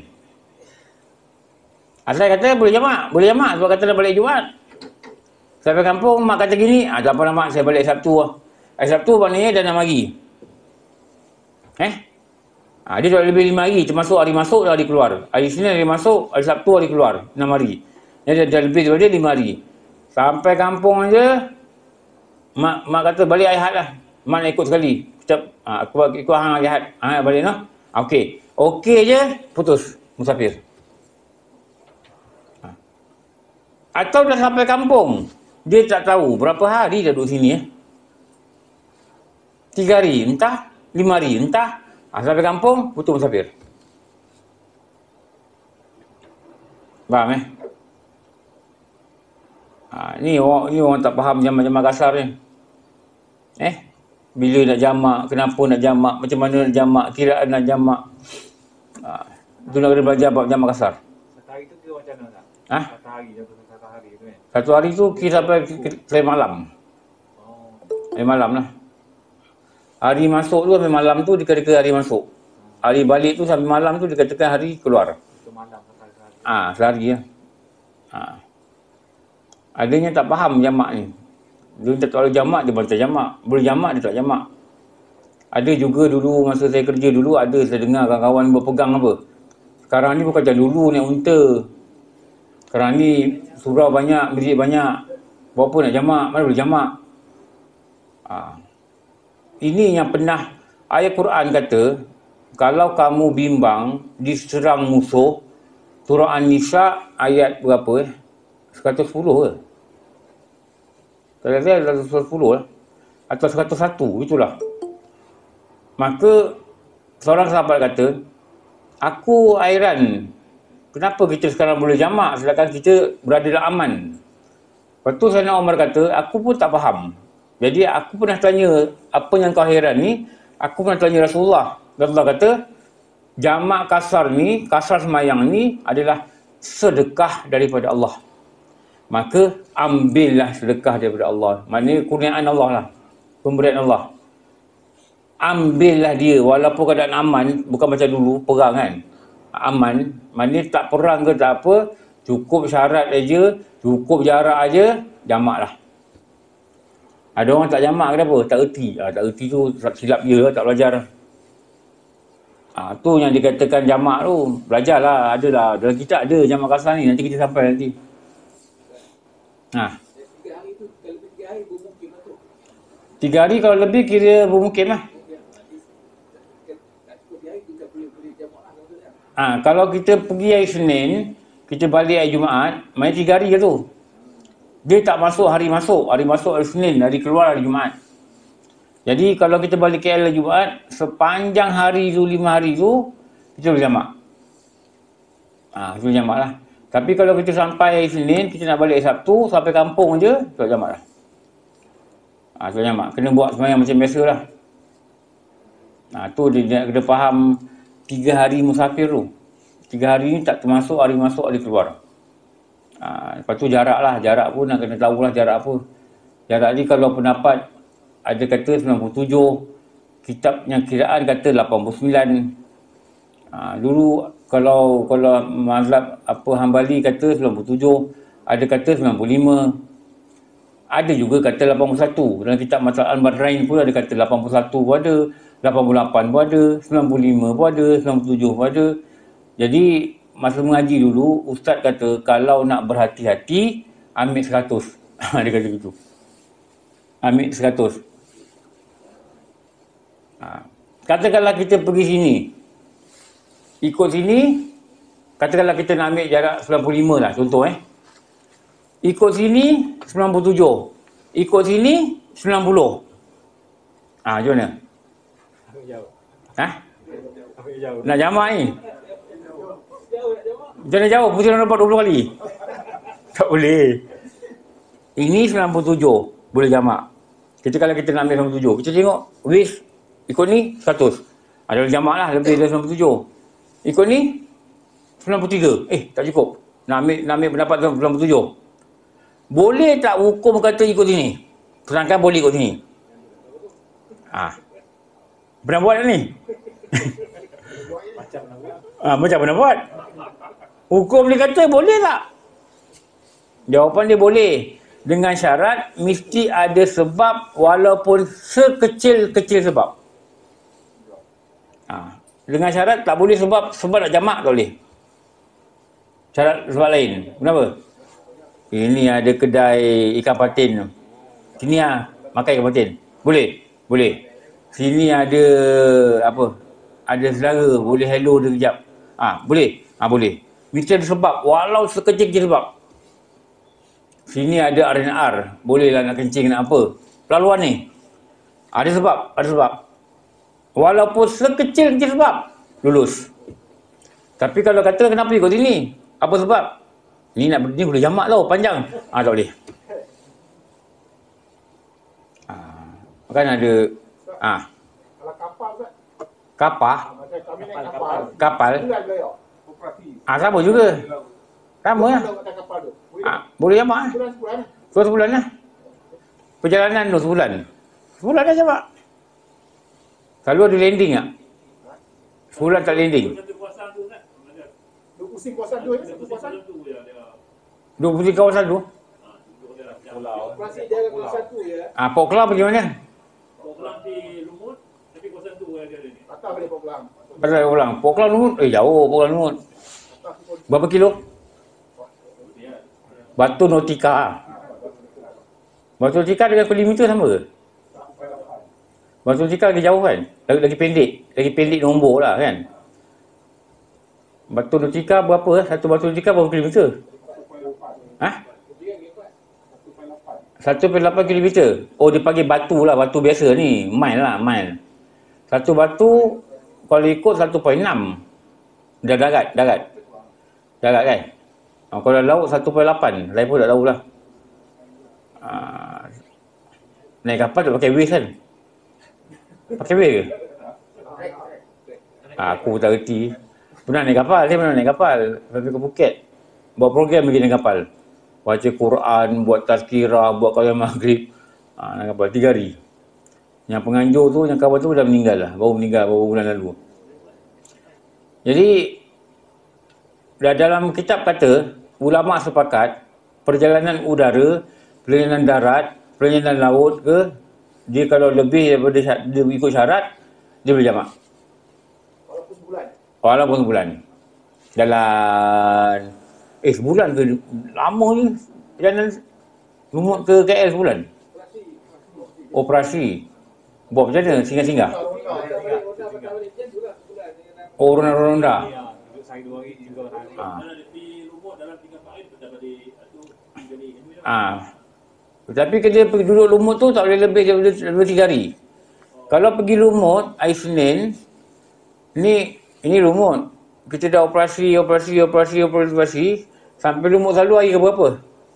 Asal kata boleh jamak. Boleh jamak sebab kata dah balik Jumaat. Sampai kampung, mak kata gini, ah, tak apa mak, saya balik Sabtu lah. Hari Sabtu maknanya dah enam hari. Eh? Ah, dia tak lebih lima hari. Termasuk hari masuk dan hari keluar. Hari Senin hari masuk, hari Sabtu hari keluar. enam hari. Jadi dah lebih daripada lima hari. Sampai kampung aja, mak mak kata balik hari had lah. Mak nak ikut sekali. Kita, ha, aku ikut hang hari had. Ha, balik no? Okey. Okey je, putus. Musafir. Ha. Atau dah sampai kampung. Dia tak tahu berapa hari dah duduk sini. Eh? Tiga hari, entah. Lima hari, entah. Ha, sampai kampung, putus musafir. Faham eh? Ha, ni orang, ni orang tak faham jamak-jamak kasar ni. Eh? Bila nak jamak, kenapa nak jamak, macam mana nak jamak, kiraan nak jamak. Ha, itu nak kena belajar bab jamak kasar. Satu hari tu kira macam mana tak? Ha? Satu hari, jatuh satu hari tu kan? Satu hari tu kira sampai sampai malam. Oh. Sampai malam lah. Hari masuk tu sampai malam tu dikatakan hari masuk. Hari balik tu sampai malam tu dikatakan hari keluar. Itu malam sampai sehari. Ah, ha, sehari lah. Ha. Adanya tak faham jamak ni. Dia tak tahu jamak, dia baca jamak. Boleh jamak, dia tak jamak. Ada juga dulu, masa saya kerja dulu, ada saya dengar kawan-kawan berpegang apa. Sekarang ni bukan macam dulu naik unta. Sekarang ni surau banyak, masjid banyak. Berapa nak jamak, mana boleh jamak. Ha. Ini yang pernah, ayat Quran kata, kalau kamu bimbang, diserang musuh, surah An-Nisa ayat berapa eh? seratus sepuluh ke? Kalau saya seratus sepuluh lah. Atau seratus satu, itulah. Maka, seorang sahabat kata, aku hairan, kenapa kita sekarang boleh jamak sedangkan kita berada dalam aman? Lepas tu Sayyidina Umar kata, aku pun tak faham. Jadi aku pernah tanya, apa yang kau hairan ni? Aku pernah tanya Rasulullah. Rasulullah kata, jamak kasar ni, kasar semayang ni adalah sedekah daripada Allah. Maka ambillah sedekah daripada Allah. Maknanya kurniaan Allah lah. Pemberian Allah. Ambillah dia walaupun keadaan aman. Bukan macam dulu perang kan. Aman. Maknanya tak perang ke tak apa. Cukup syarat aja. Cukup jarak aja. Jamak lah. Ada orang tak jamak kenapa? Tak erti. Ha, tak erti tu silap dia tak belajar. Ha, tu yang dikatakan jamak tu. Belajarlah. Adalah. Dalam kitab ada jamak kasar ni. Nanti kita sampai nanti. Ha. Tiga hari tu, kalau lebih tiga hari bermukim lah tu. Tiga hari kalau lebih kira bermukim lah. Ha, kalau kita pergi hari Senin, kita balik hari Jumaat, main tiga hari je tu. Dia tak masuk hari masuk, hari masuk hari Senin, hari keluar hari Jumaat. Jadi kalau kita balik K L hari Jumaat, sepanjang hari tu, lima hari tu, kita boleh jamak. Ha, kita boleh jamak lah. Tapi kalau kita sampai hari Senin, kita nak balik hari Sabtu, sampai kampung je, tak jamak lah. Ha, tak jamak. Kena buat semayang macam biasa lah. Ha, tu dia, dia kena faham tiga hari musafir tu. Tiga hari ni tak termasuk hari masuk, hari keluar. Ha, lepas tu jarak lah. Jarak pun nak kena tahulah jarak apa. Jarak ni kalau pendapat, ada kata sembilan puluh tujuh. Kitabnya kiraan kata lapan puluh sembilan. Ha, dulu kalau kalau mazhab apa Hambali kata sembilan puluh tujuh, ada kata sembilan puluh lima. Ada juga kata lapan puluh satu. Dalam kitab Matlab Al-Badrain pun ada kata lapan puluh satu pun ada, lapan puluh lapan pun ada, sembilan puluh lima pun ada, sembilan puluh tujuh pun ada. Jadi masa mengaji dulu, ustaz kata kalau nak berhati-hati, ambil seratus. Dia kata gitu. Ambil seratus. Ha. Katakanlah kita pergi sini. Ikut sini, katakanlah kita nak ambil jarak sembilan puluh lima lah, contoh eh. Ikut sini, sembilan puluh tujuh. Ikut sini, sembilan puluh. Ah, ha, macam mana? Ambil jauh. Ha? Ambil jauh. Nak jamak ni? Macam mana jauh? Mesti nak dapat dua puluh kali. Tak boleh. Ini sembilan puluh tujuh. Boleh jamak. Kita kalau kita nak ambil sembilan puluh tujuh. Kita tengok. Wis. Ikut ni seratus. Ada jamak lah. Lebih dari sembilan puluh tujuh. Ikut ni sembilan puluh tiga. Eh, tak cukup. Nak ambil, nak ambil pendapat sembilan puluh tujuh. Boleh tak hukum kata ikut sini? Terangkan boleh ikut sini. Ha. Pernah buat tak ni? Macam nak buat. Ha, macam mana buat? Hukum dia kata boleh tak? Jawapan dia boleh. Dengan syarat mesti ada sebab walaupun sekecil-kecil sebab. Ha. Dengan syarat tak boleh sebab sebab nak jamak tak boleh. Syarat sebab lain. Kenapa? Ini ada kedai ikan patin. Sini ah makan ikan patin. Boleh? Boleh. Sini ada apa? Ada saudara, boleh hello dia kejap. Ah, ha, boleh. Ah, ha, boleh. Mesti ada sebab walau sekecil-kecil sebab. Sini ada R and R, bolehlah nak kencing nak apa. Pelaluan ni ada sebab, ada sebab. Walaupun sekecil-kecil sebab, lulus. Tapi kalau kata kenapa ikut sini? Apa sebab? Ni nak ni boleh jamak tau, panjang. Ah, tak boleh. Ah, kan ada ah. Kalau kapal kan? Kapal? Macam kami naik kapal. Kapal? Bulan ke ya? Operasi. Ah, sama juga. Sama lah. Bulan kat kapal tu. Boleh Ah, boleh jamak lah. Bulan sebulan. Dua sebulan lah. Perjalanan tu sebulan. Sebulan dah jamak. Selalu ada landing tak? Sebulan tak landing. Dua pusing kawasan tu je, satu kawasan. Dua pusing kawasan tu. Pulau. Operasi dia kawasan tu je. Ah, Port Klang pergi mana? Port Klang di Lumut, tapi kawasan tu ada ni. Patah balik Port Klang. Pasal ulang. Port Klang Lumut. Eh, jauh Port Klang Lumut. Patah pukul Berapa kilo? Batu Nautika. Batu Nautika dengan kilometer sama ke? Batu Nautika lagi jauh kan? Lagi, lagi pendek. Lagi pendek nombor lah kan? Batu Nautika berapa? Satu Batu Nautika berapa kilometer? Ha? satu perpuluhan lapan kilometer. Oh, dia panggil batu lah. Batu biasa ni. Mile lah, mile. Satu batu, kalau ikut satu perpuluhan enam. Dah darat, darat. Darat kan? Ha, kalau laut satu perpuluhan lapan. Lain pun tak tahulah. Ha, naik kapal tak pakai waze kan? Pakai waze ke? Ha, aku tak reti. Pernah naik kapal. Saya pernah naik kapal. Sampai ke Phuket. Buat program pergi naik kapal. Baca Quran, buat tazkirah, buat qiyam maghrib. Ha, naik kapal tiga hari. Yang penganjur tu, yang kawan tu dah meninggal lah. Baru meninggal beberapa bulan lalu. Jadi, dah dalam kitab kata, ulama sepakat, perjalanan udara, perjalanan darat, perjalanan laut ke, dia kalau lebih daripada dia ikut syarat, dia boleh jamak. walaupun sebulan. Walaupun sebulan. Jalan, eh sebulan ke, lama ni, perjalanan Lumut ke K L sebulan. Operasi. Operasi. Buat macam mana? Singgah-singgah. Ronda, ronda patah balik. Macam tu lah sebulan. Oh, ronda-ronda. Ya, duduk saya dua hari juga hari. Ha. Mana di Lumut dalam tiga empat hari dah balik tu jadi ni. Ah. Tapi kerja pergi duduk Lumut tu tak boleh lebih daripada dua tiga hari. Kalau pergi Lumut hari Senin, ni ini Lumut. Kita dah operasi, operasi, operasi, operasi, operasi sampai Lumut selalu hari ke berapa?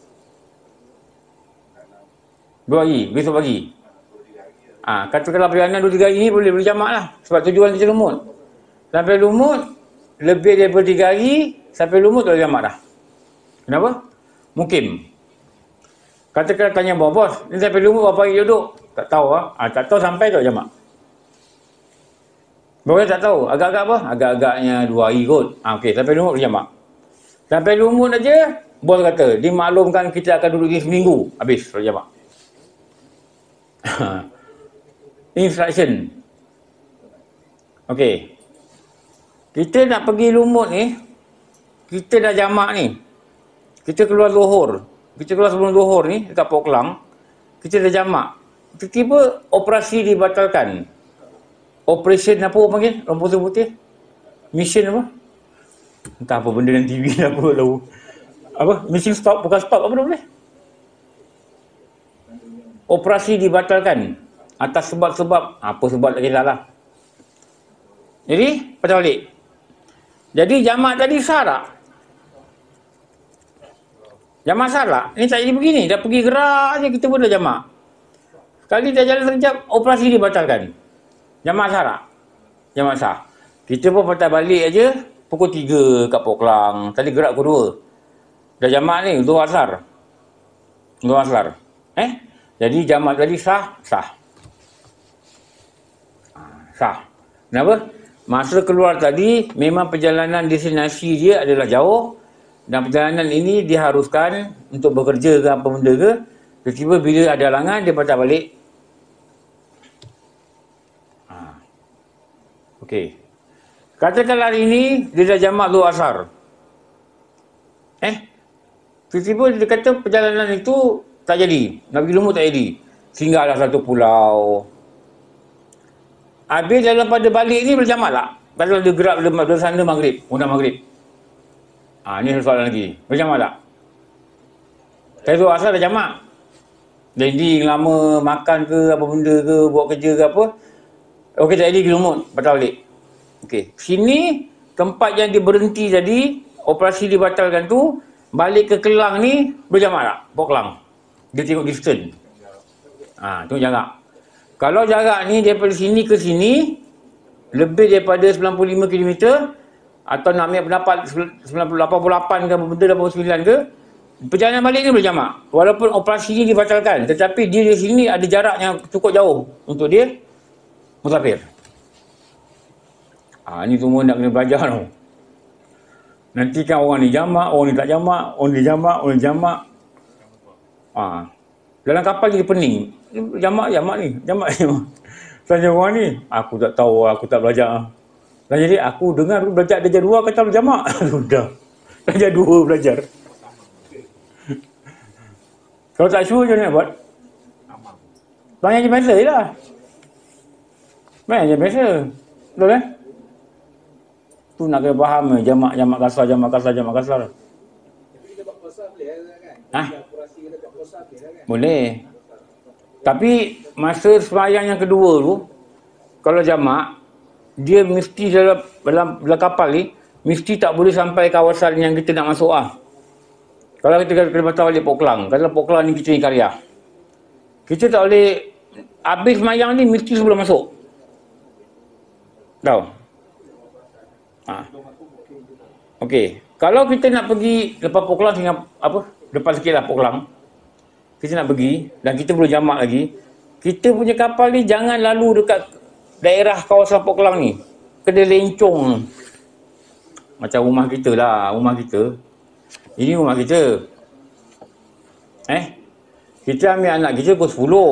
Dua hari, besok pagi. Ah, katakanlah perjalanan dua tiga hari ni boleh boleh jamak lah. Sebab tujuan kita Lumut. Sampai Lumut lebih daripada tiga hari, sampai Lumut tak boleh jamak dah. Kenapa? Mukim. Katakan tanya bos, bos, ni sampai Lumut berapa hari duduk? Tak tahu lah. Ah, tak tahu sampai tak jamak. Berapa tak tahu? Agak-agak apa? Agak-agaknya dua hari kot. Ah, okey, sampai Lumut boleh jamak. Sampai Lumut aja, bos kata, dimaklumkan kita akan duduk ni seminggu. Habis, boleh jamak. Instruction. Okey. Kita nak pergi Lumut ni, kita dah jamak ni. Kita keluar Johor. Kita keluar sebelum Johor ni, dekat Port Klang. Kita dah jamak. Tiba-tiba operasi dibatalkan. Operation apa orang panggil? Orang putih-putih? Mission apa? Entah apa benda dalam T V apa tahu. Apa? Mission stop, bukan stop. Apa boleh? Operasi dibatalkan. Atas sebab-sebab. Apa sebab tak kisah lah. Jadi, patah balik. Jadi, jamak tadi sah tak? Jamak sah tak? Ni tak jadi begini. Dah pergi gerak je, kita pun dah jamak. Sekali dah jalan sekejap, operasi dibatalkan. Jamak sah tak? Jamak sah. Kita pun patah balik aja pukul tiga kat Port Klang. Tadi gerak pukul dua. Dah jamak ni, dua asar. Dua asar. Eh? Jadi jamak tadi sah? Sah. Sah. Kenapa? Masa keluar tadi, memang perjalanan destinasi dia adalah jauh. Dan perjalanan ini diharuskan untuk bekerja ke apa benda ke. Tiba-tiba bila ada halangan, dia patah balik. Ha. Okey. Katakan hari ini, dia dah jamak dua asar. Eh? Tiba-tiba dia kata perjalanan itu tak jadi. Nak pergi Lumut tak jadi. Singgahlah satu pulau. Habis dalam pada balik ni boleh jamak tak? Kalau dia gerak dari sana maghrib, undang maghrib. Ha, ni soalan lagi. Boleh jamak tak? Saya tu asal dah jamak. Jadi lama makan ke apa benda ke, buat kerja ke apa. Okey, tak jadi pergi Lumut, patah balik. Okey, sini tempat yang dia berhenti tadi, operasi dibatalkan tu, balik ke Kelang ni, boleh jamak tak? Port Klang. Dia tengok distance. Ha, tu jarak. Kalau jarak ni daripada sini ke sini, lebih daripada sembilan puluh lima kilometer, atau nak ambil pendapat sembilan puluh lapan puluh lapan ke, benda lapan puluh sembilan ke, perjalanan balik ni boleh jamak. Walaupun operasi ni dibatalkan, tetapi dia di sini ada jarak yang cukup jauh untuk dia musafir. Ha, ni semua nak kena belajar tau. Nanti kan orang ni jamak, orang ni tak jamak, orang ni jamak, orang ni jamak. Ha. Dalam kapal jadi pening. Jamak, jamak ni. Jamak, jamak. Tanya orang ni, aku tak tahu, aku tak belajar. Dan jadi aku dengar belajar darjah dua kata jamak. Sudah. Darjah dua belajar. Kalau tak sure macam mana nak buat? Banyak je biasa je lah. Banyak je biasa. Betul kan? Tu nak kena faham eh. Jamak, jamak kasar, jamak kasar, jamak kasar. Tapi kita buat puasa boleh kan? Ha? Operasi kita buat puasa boleh kan? Boleh. Tapi masa sembahyang yang kedua tu, kalau jamak, dia mesti dalam, dalam, dalam kapal ni, mesti tak boleh sampai kawasan yang kita nak masuk ah. Kalau kita kena patah balik Port Klang, kalau Port Klang ni kita ni karya. Kita tak boleh, habis sembahyang ni mesti sebelum masuk. Tahu? Ha. Okey. Kalau kita nak pergi lepas Port Klang tinggal apa? Depan sikit lah Port Klang. Kita nak pergi dan kita boleh jamak lagi. Kita punya kapal ni jangan lalu dekat daerah kawasan Port Klang ni. Kena lencong. Macam rumah kita lah, rumah kita. Ini rumah kita. Eh? Kita ambil anak kita pukul sepuluh.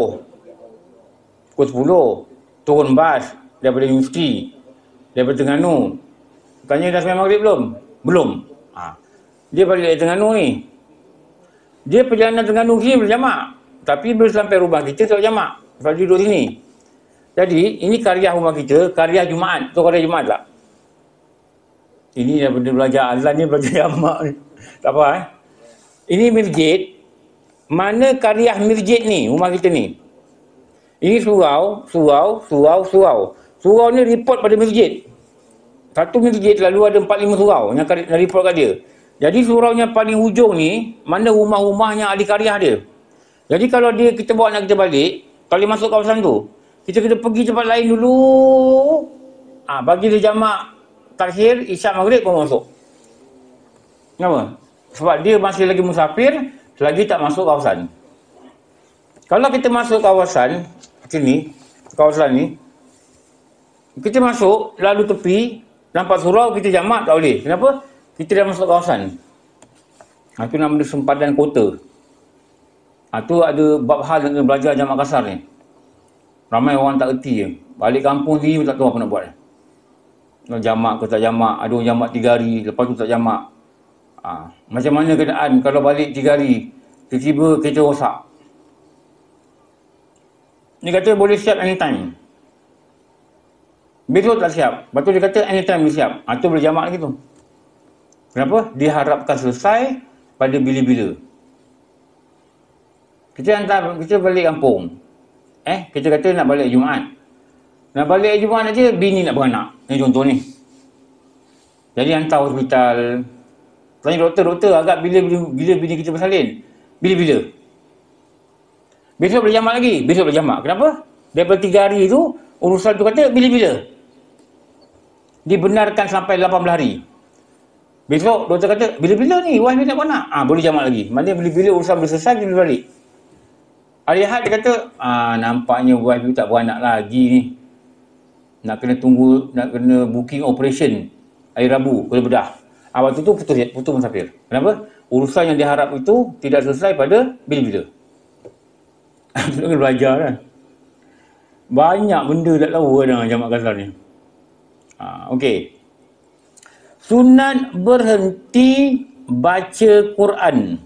Pukul sepuluh. Turun bas daripada universiti. Daripada Terengganu. Tanya dah sembahyang maghrib belum? Belum. Ha. Dia balik dari Terengganu ni. Dia perjalanan Terengganu sini boleh jamak. Tapi bila sampai rumah kita tak jamak. Kalau duduk sini. Jadi, ini karya rumah kita. Karya Jumaat. Tu karya Jumaat tak? Ini dah benda belajar azan ni, belajar jamak ni. Tak apa eh. Ini masjid. Mana karya masjid ni? Rumah kita ni. Ini surau, surau, surau, surau. Surau ni report pada masjid. Satu masjid lalu ada empat lima surau yang report kat dia. Jadi surau yang paling hujung ni, mana rumah-rumahnya ahli karyah dia. Jadi kalau dia kita bawa anak kita balik, kalau dia masuk kawasan tu, kita kena pergi tempat lain dulu. Ah, ha, bagi dia jamak takhir, isyak maghrib baru masuk. Kenapa? Sebab dia masih lagi musafir, selagi tak masuk kawasan. Kalau kita masuk kawasan, sini, kawasan ni, kita masuk, lalu tepi, nampak surau, kita jamak tak boleh. Kenapa? Kita dah masuk kawasan. Ha, itu nama dia sempadan kota. Ha, tu ada bab hal yang belajar jamak kasar ni. Ramai orang tak erti je. Balik kampung sendiri tak tahu apa nak buat. Jamak ke tak jamak, ada orang jamak tiga hari, lepas tu tak jamak. Ha, macam mana keadaan kalau balik tiga hari, tiba-tiba kereta rosak. Dia kata boleh siap anytime. Besok tak siap. Lepas tu dia kata anytime boleh siap. Ha, tu boleh jamak lagi tu. Kenapa? Diharapkan selesai pada bila-bila. Kita hantar, kita balik kampung. Eh, kita kata nak balik Jumaat. Nak balik Jumaat aja, bini nak beranak. Ni contoh ni. Jadi hantar hospital. Tanya doktor, doktor agak bila bila bini kita bersalin? Bila-bila? Besok boleh jamak lagi? Besok boleh jamak. Kenapa? Daripada tiga hari tu, urusan tu kata bila-bila? Dibenarkan sampai lapan belas hari. Besok doktor kata, bila-bila ni? Wife ni nak beranak? Ah, boleh jamak lagi. Maknanya bila-bila urusan boleh selesai, dia boleh balik. Hari Ahad dia kata, ah, nampaknya wife tu tak beranak lagi ni. Nak kena tunggu, nak kena booking operation hari Rabu, kena bedah. Ah, waktu tu putus, putus musafir. Kenapa? Urusan yang diharap itu tidak selesai pada bila-bila. Kita kena belajar kan. Banyak benda tak tahu kan jamak kasar ni. Ah, okey. Sunat berhenti baca Quran.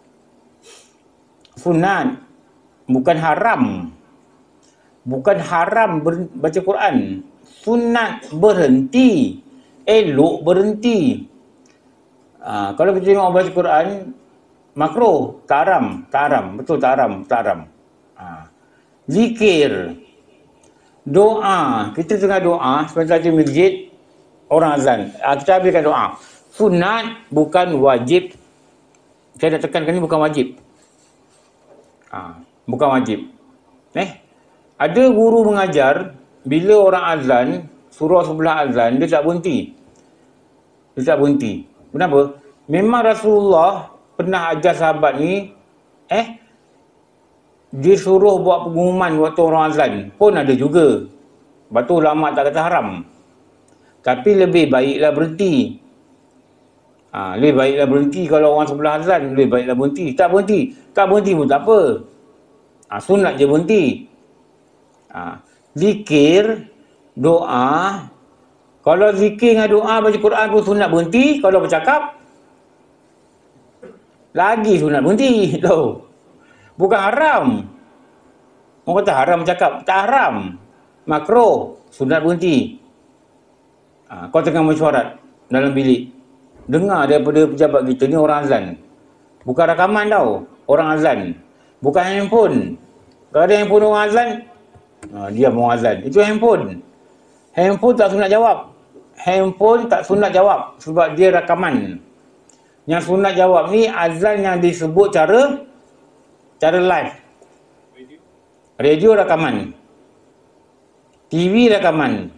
Sunat. Bukan haram. Bukan haram ber- baca Quran. Sunat berhenti. Elok berhenti. Ha, kalau kita tengok baca Quran, makro, tak haram. Tak haram. Betul, tak haram. Tak haram. Ha. Zikir. Doa. Kita tengah doa, sebentar di masjid, orang azan. Ha, kita habiskan doa. Sunat bukan wajib. Saya nak tekankan ni bukan wajib. Ha, bukan wajib. Eh? Ada guru mengajar, bila orang azan, surau sebelah azan, dia tak berhenti. Dia tak berhenti. Kenapa? Memang Rasulullah pernah ajar sahabat ni, eh, dia suruh buat pengumuman waktu orang azan. Pun ada juga. Lepas tu ulama tak kata haram. Tapi lebih baiklah berhenti. Ha, lebih baiklah berhenti kalau orang sebelah azan. Lebih baiklah berhenti. Tak berhenti. Tak berhenti pun tak apa. Ha, sunat je berhenti. Ha, zikir, doa. Kalau zikir dengan doa baca Quran pun sunat berhenti. Kalau bercakap, lagi sunat berhenti. Tahu? Bukan haram. Orang kata haram bercakap. Tak haram. Makro, sunat berhenti. Ha, kau tengah mesyuarat dalam bilik. Dengar daripada pejabat kita ni orang azan. Bukan rakaman tau. Orang azan. Bukan handphone. Kalau ada handphone orang azan, ha, dia mau azan. Itu handphone. Handphone tak sunat jawab. Handphone tak sunat jawab sebab dia rakaman. Yang sunat jawab ni azan yang disebut cara cara live. Radio rakaman. T V rakaman.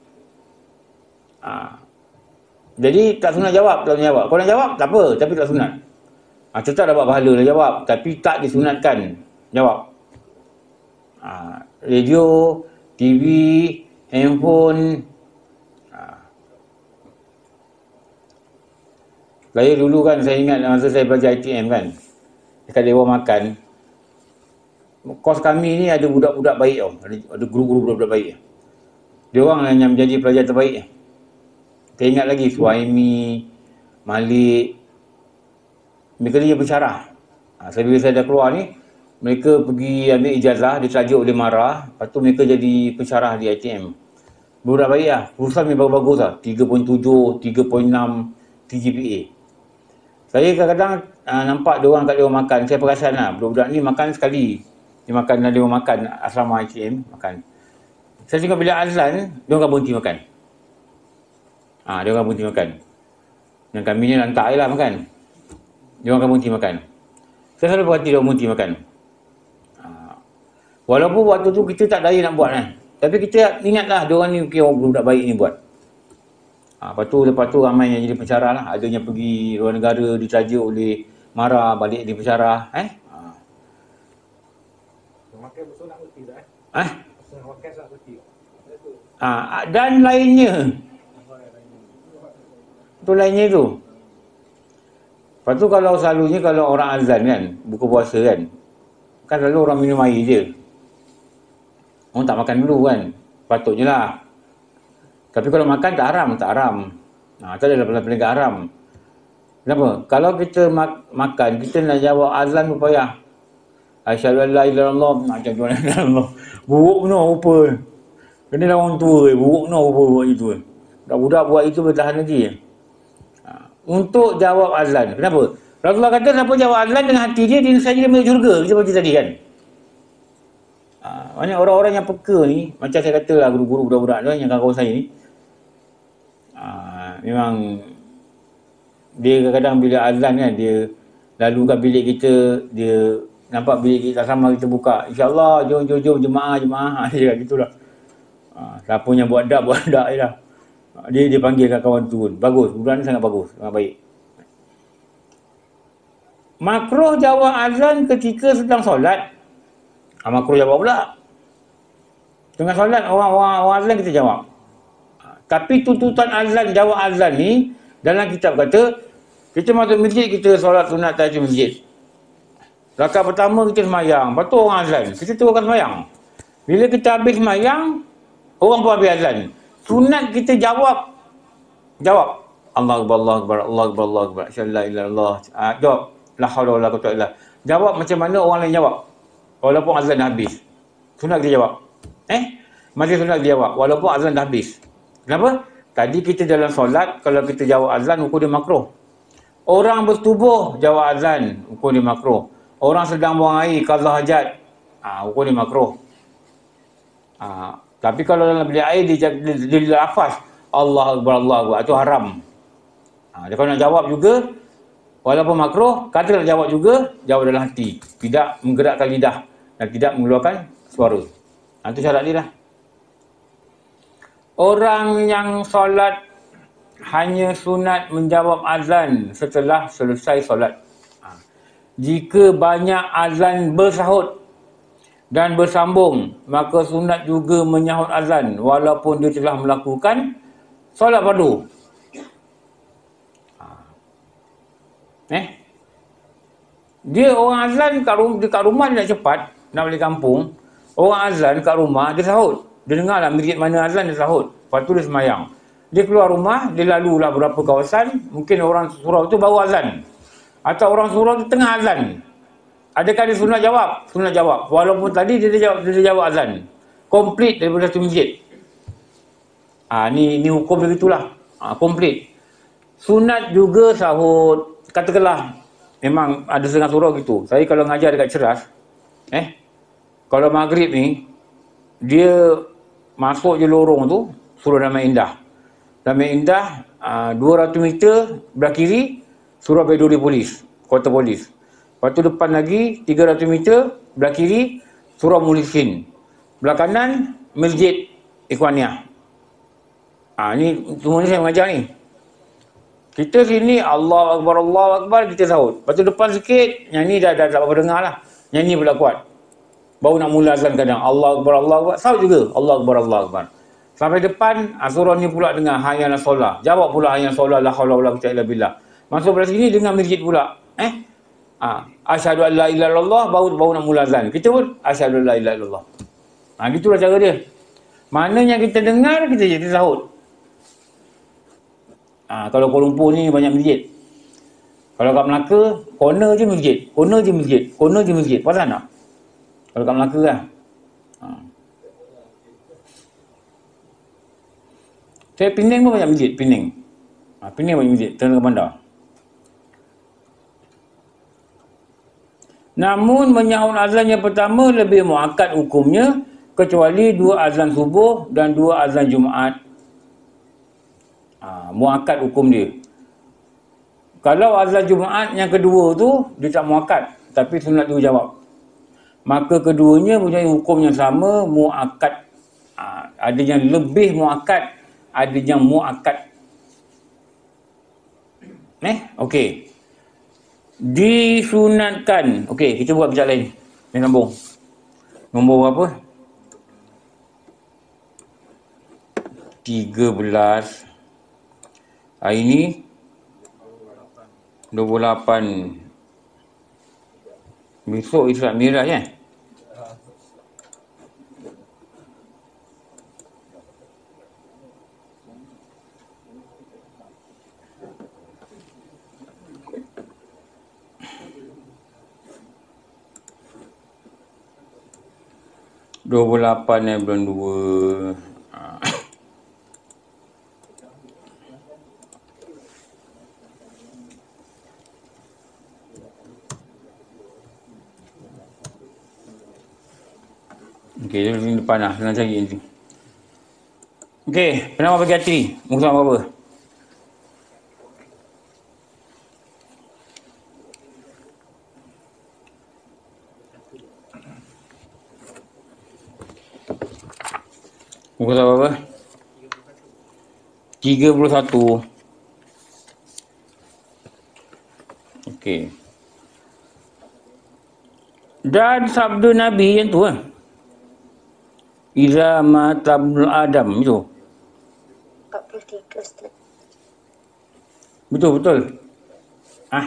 Ha. Jadi tak sunat jawab, tak sunat jawab. Kau nak jawab, tak apa, tapi tak sunat. Ha, tetap dapat pahala lah jawab, tapi tak disunatkan jawab. Ha, radio, T V, handphone. Ha. Saya dulu kan, saya ingat masa saya belajar I T M kan, dekat dewan makan, kos kami ni ada budak-budak baik tau, ada, ada guru-guru budak-budak baik. Dia orang yang menjadi pelajar terbaik. Saya ingat lagi Suhaimi, Malik, mereka dia pensyarah. Ha, saya bila saya dah keluar ni, mereka pergi ambil ijazah, ditajuk oleh Mara, lepas tu mereka jadi pensyarah di I T M. Budak baik lah, urusan memang bagus-bagus lah, tiga perpuluhan tujuh, tiga perpuluhan enam T G P A. Saya kadang-kadang uh, nampak dia orang kat dia orang makan, saya perasan lah, budak-budak ni makan sekali. Dia makan dalam dia orang makan, asrama I T M, makan. Saya tengok bila azan, dia orang berhenti makan. Ah, ha, dia orang berhenti makan. Yang kami ni lantak je lah makan. Dia orang akan berhenti makan. Saya selalu perhati dia orang berhenti makan. Ha. Walaupun waktu tu kita tak daya nak buat kan. Tapi kita ingatlah dia orang ni okay, orang budak baik ni buat. Ha, lepas tu, lepas tu ramai yang jadi pensyarah lah. Ada yang pergi luar negara ditajuk oleh Mara balik di pensyarah. Eh? Ha. Makan betul nak berhenti tak eh? Eh? Makan tak berhenti. Ha, dan lainnya. Itu lainnya tu. Lepas tu kalau selalunya kalau orang azan kan, buka puasa kan, kan selalu orang minum air je. Orang tak makan dulu kan. Patutnya lah. Tapi kalau makan tak haram, tak haram. Ha, tak ada dalam peringkat haram. Kenapa? Kalau kita mak- makan, kita nak jawab azan pun payah. Asyhadu an la ilaha illallah, macam tu la ilaha illallah. Buruk benar rupa. Kena dah orang tua, buruk benar rupa buat itu. Budak-budak buat itu bertahan lagi. Ha, untuk jawab azan. Kenapa? Rasulullah kata siapa jawab azan dengan hati dia, dia saja dia masuk syurga. Kita baca tadi kan. Ha, banyak orang-orang yang peka ni, macam saya kata lah guru-guru budak-budak tu yang kawan saya ni. Ha, memang dia kadang-kadang bila azan kan, dia lalu kat bilik kita, dia nampak bilik kita sama, kita buka, InsyaAllah jom jom jom jemaah jemaah. Dia kat gitulah. Ha, siapa yang buat dak buat dak je lah. Ha, dia dia panggil kat kawan tu pun. Bagus, budak ni sangat bagus, sangat baik. Makruh jawab azan ketika sedang solat. Ha, makruh jawab pula. Tengah solat orang orang, orang azan kita jawab. Ha, tapi tuntutan azan, jawab azan ni dalam kitab kata, kita masuk masjid, kita solat sunat tahajud masjid. Rakaat pertama kita semayang, lepas tu orang azan, kita teruskan semayang. Bila kita habis semayang, orang pun habis azan. Sunat kita jawab. Jawab. Allahu Akbar, Allahu Akbar, Allahu Akbar, Allahu Akbar. Asyhadu an la ilaha illallah. Ah, jawab. La haula wala quwwata illa billah. Jawab macam mana orang lain jawab. Walaupun azan dah habis. Sunat kita jawab. Eh? Masih sunat kita jawab walaupun azan dah habis. Kenapa? Tadi kita dalam solat, kalau kita jawab azan, hukum dia makruh. Orang bertubuh jawab azan, hukum dia makruh. Orang sedang buang air, qada hajat, ah, hukum dia makruh. Ah, tapi kalau dalam bilik air dia dia lafaz Allah Akbar, Allah Akbar, itu haram. Ah, dia kalau nak jawab juga walaupun makruh, kata nak jawab juga, jawab dalam hati, tidak menggerakkan lidah dan tidak mengeluarkan suara. Ah, itu syarat dia lah. Orang yang solat hanya sunat menjawab azan setelah selesai solat. Jika banyak azan bersahut dan bersambung, maka sunat juga menyahut azan walaupun dia telah melakukan solat fardu. Eh? Dia orang azan kat rumah, dekat rumah dia nak cepat, nak balik kampung. Orang azan kat rumah, dia sahut. Dia dengar lah masjid mana azan, dia sahut. Lepas tu dia semayang. Dia keluar rumah, dia lalulah beberapa kawasan, mungkin orang surau tu baru azan. Atau orang surau tu tengah azan. Adakah dia sunat jawab? Sunat jawab. Walaupun tadi dia, dia, jawab, dia jawab azan. Komplit daripada satu masjid. Ah, ni ni hukum dia gitulah. Ah, komplit. Sunat juga sahut. Katakanlah, memang ada setengah surau gitu. Saya kalau ngajar dekat Ceras, eh, kalau maghrib ni, dia masuk je lorong tu, suruh Damai Indah. Damai Indah, uh, dua ratus meter belah kiri, Surau Beduri Polis, Kota Polis. Lepas tu depan lagi, tiga ratus meter belah kiri, Surau Mulisin. Belah kanan, Masjid Ikhwaniah. Ah, ni semua ni saya mengajar ni. Kita sini Allah Akbar, Allah Akbar, kita sahut. Lepas tu depan sikit, yang ni dah, dah tak apa dengar lah. Yang ni pula kuat. Baru nak mula azan kadang. Allah Akbar, Allah Akbar. Sahut juga. Allah Akbar, Allah Akbar. Sampai depan, surau ni pula dengar hayya ala solah. Jawab pula hayya ala solah, la haula wala quwwata illa billah. Masuk belah sini dengar masjid pula. Eh? Ah, asyhadu an la ilaha illallah, baru baru nak mula azan. Kita pun asyhadu an la ilaha illallah. Ah, gitulah cara dia. Mana yang kita dengar, kita jadi sahut. Ah, kalau Kuala Lumpur ni banyak masjid. Kalau kat Melaka, corner je masjid. Corner je masjid. Corner je masjid. Pasal tak? Kalau kat Melaka lah. Ah. Saya Penang pun banyak masjid, Penang. Ha, Penang banyak masjid, Terengganu Bandar. Namun menyahut azan yang pertama lebih muakkad hukumnya kecuali dua azan subuh dan dua azan Jumaat. Ha, muakkad hukum dia. Kalau azan Jumaat yang kedua tu dia tak muakkad, tapi sunat dia jawab. Maka keduanya punya hukum yang sama, muakkad. Ha, ada yang lebih muakkad, ada yang muakkad. Eh, okey. Disunatkan. Okey, kita buat bijak lain. Ni nombor. Nombor berapa? tiga belas. Hari ni dua puluh lapan. Besok Isra Miraj kan? dua puluh lapan eh bulan dua. Ah. Okey, ini depan lah. Senang cari nanti. Okey, penama bagi hati. Muka surat apa? Muka surat apa? tiga puluh satu. Okey. Dan sabda Nabi yang tu kan? Iza mata ibnu Adam itu. empat puluh tiga Ustaz. Betul betul. Ah.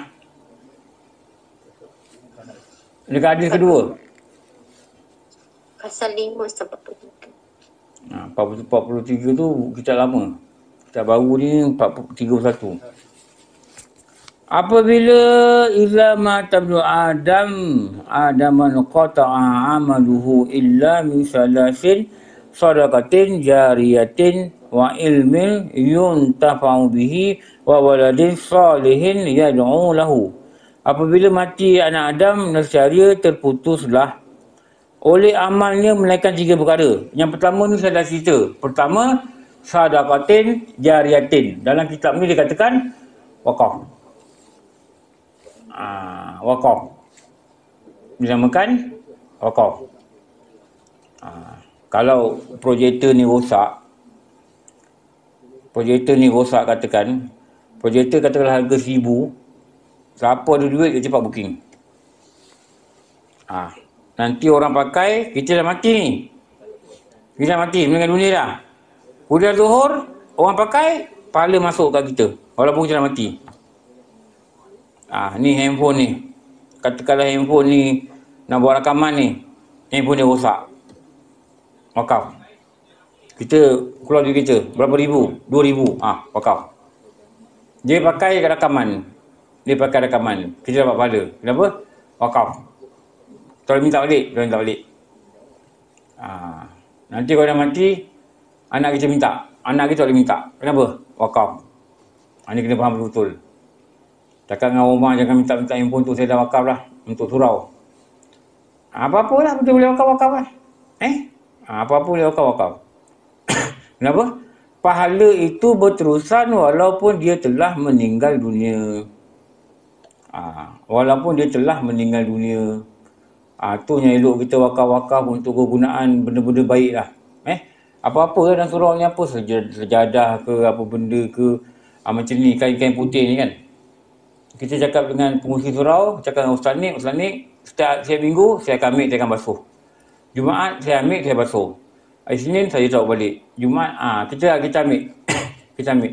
Dekat hadis kedua. Pasal lima Ustaz empat puluh tiga. Ha, empat puluh tiga tu kitab lama. Kitab baru ni empat puluh tiga puluh satu. Apabila iza mata ibnu Adam, Adaman qata'a amaluhu illa min salasin sadaqatin jariyatin wa ilmin yuntafa'u bihi wa waladin salihin yad'u lahu. Apabila mati anak Adam, nescaya terputuslah oleh amalnya melainkan tiga perkara. Yang pertama ni saya dah cerita. Pertama, sadaqatin jariyatin. Dalam kitab ni dikatakan wakaf. Ah, wakaf. Dinamakan wakaf. Ah, kalau projektor ni rosak, projektor ni rosak katakan, projektor katakanlah harga seribu, siapa ada duit dia cepat booking. Ah, nanti orang pakai, kita dah mati ni. Kita dah mati, meninggal dunia dah. Kemudian zuhur, orang pakai, pahala masuk kat kita. Walaupun kita dah mati. Ah, ni handphone ni. Katakanlah handphone ni nak buat rakaman ni. Handphone ni rosak. Wakaf. Kita keluar duit kita. Berapa ribu? Dua ribu. Ah, wakaf. Dia pakai kat rakaman. Dia pakai rakaman. Kita dapat pahala. Kenapa? Wakaf. Kalau minta balik, kalau minta balik. Ah, nanti kalau dah mati, anak kita minta. Anak kita tak boleh minta. Kenapa? Wakaf. Ah, ni kena faham betul-betul. Cakap dengan rumah, jangan minta-minta handphone tu, saya dah wakaf lah. Untuk surau. Apa-apa lah, betul boleh wakaf-wakaf lah. Eh? Apa-apa boleh wakaf-wakaf. Kenapa? Pahala itu berterusan walaupun dia telah meninggal dunia. Ha, walaupun dia telah meninggal dunia. Ha, tu yang elok kita wakaf-wakaf untuk kegunaan benda-benda baik lah. Eh? Apa-apa lah dalam surau ni, apa sejadah ke, apa benda ke. Ha, macam ni, kain-kain putih ni kan. Kita cakap dengan pengurusi surau, cakap dengan Ustaz Nik, Ustaz Nik, setiap, setiap minggu saya akan ambil, saya akan basuh. Jumaat saya ambil, saya basuh. Hari Senin saya taruh balik. Jumaat, ah kita kita ambil. kita ambil.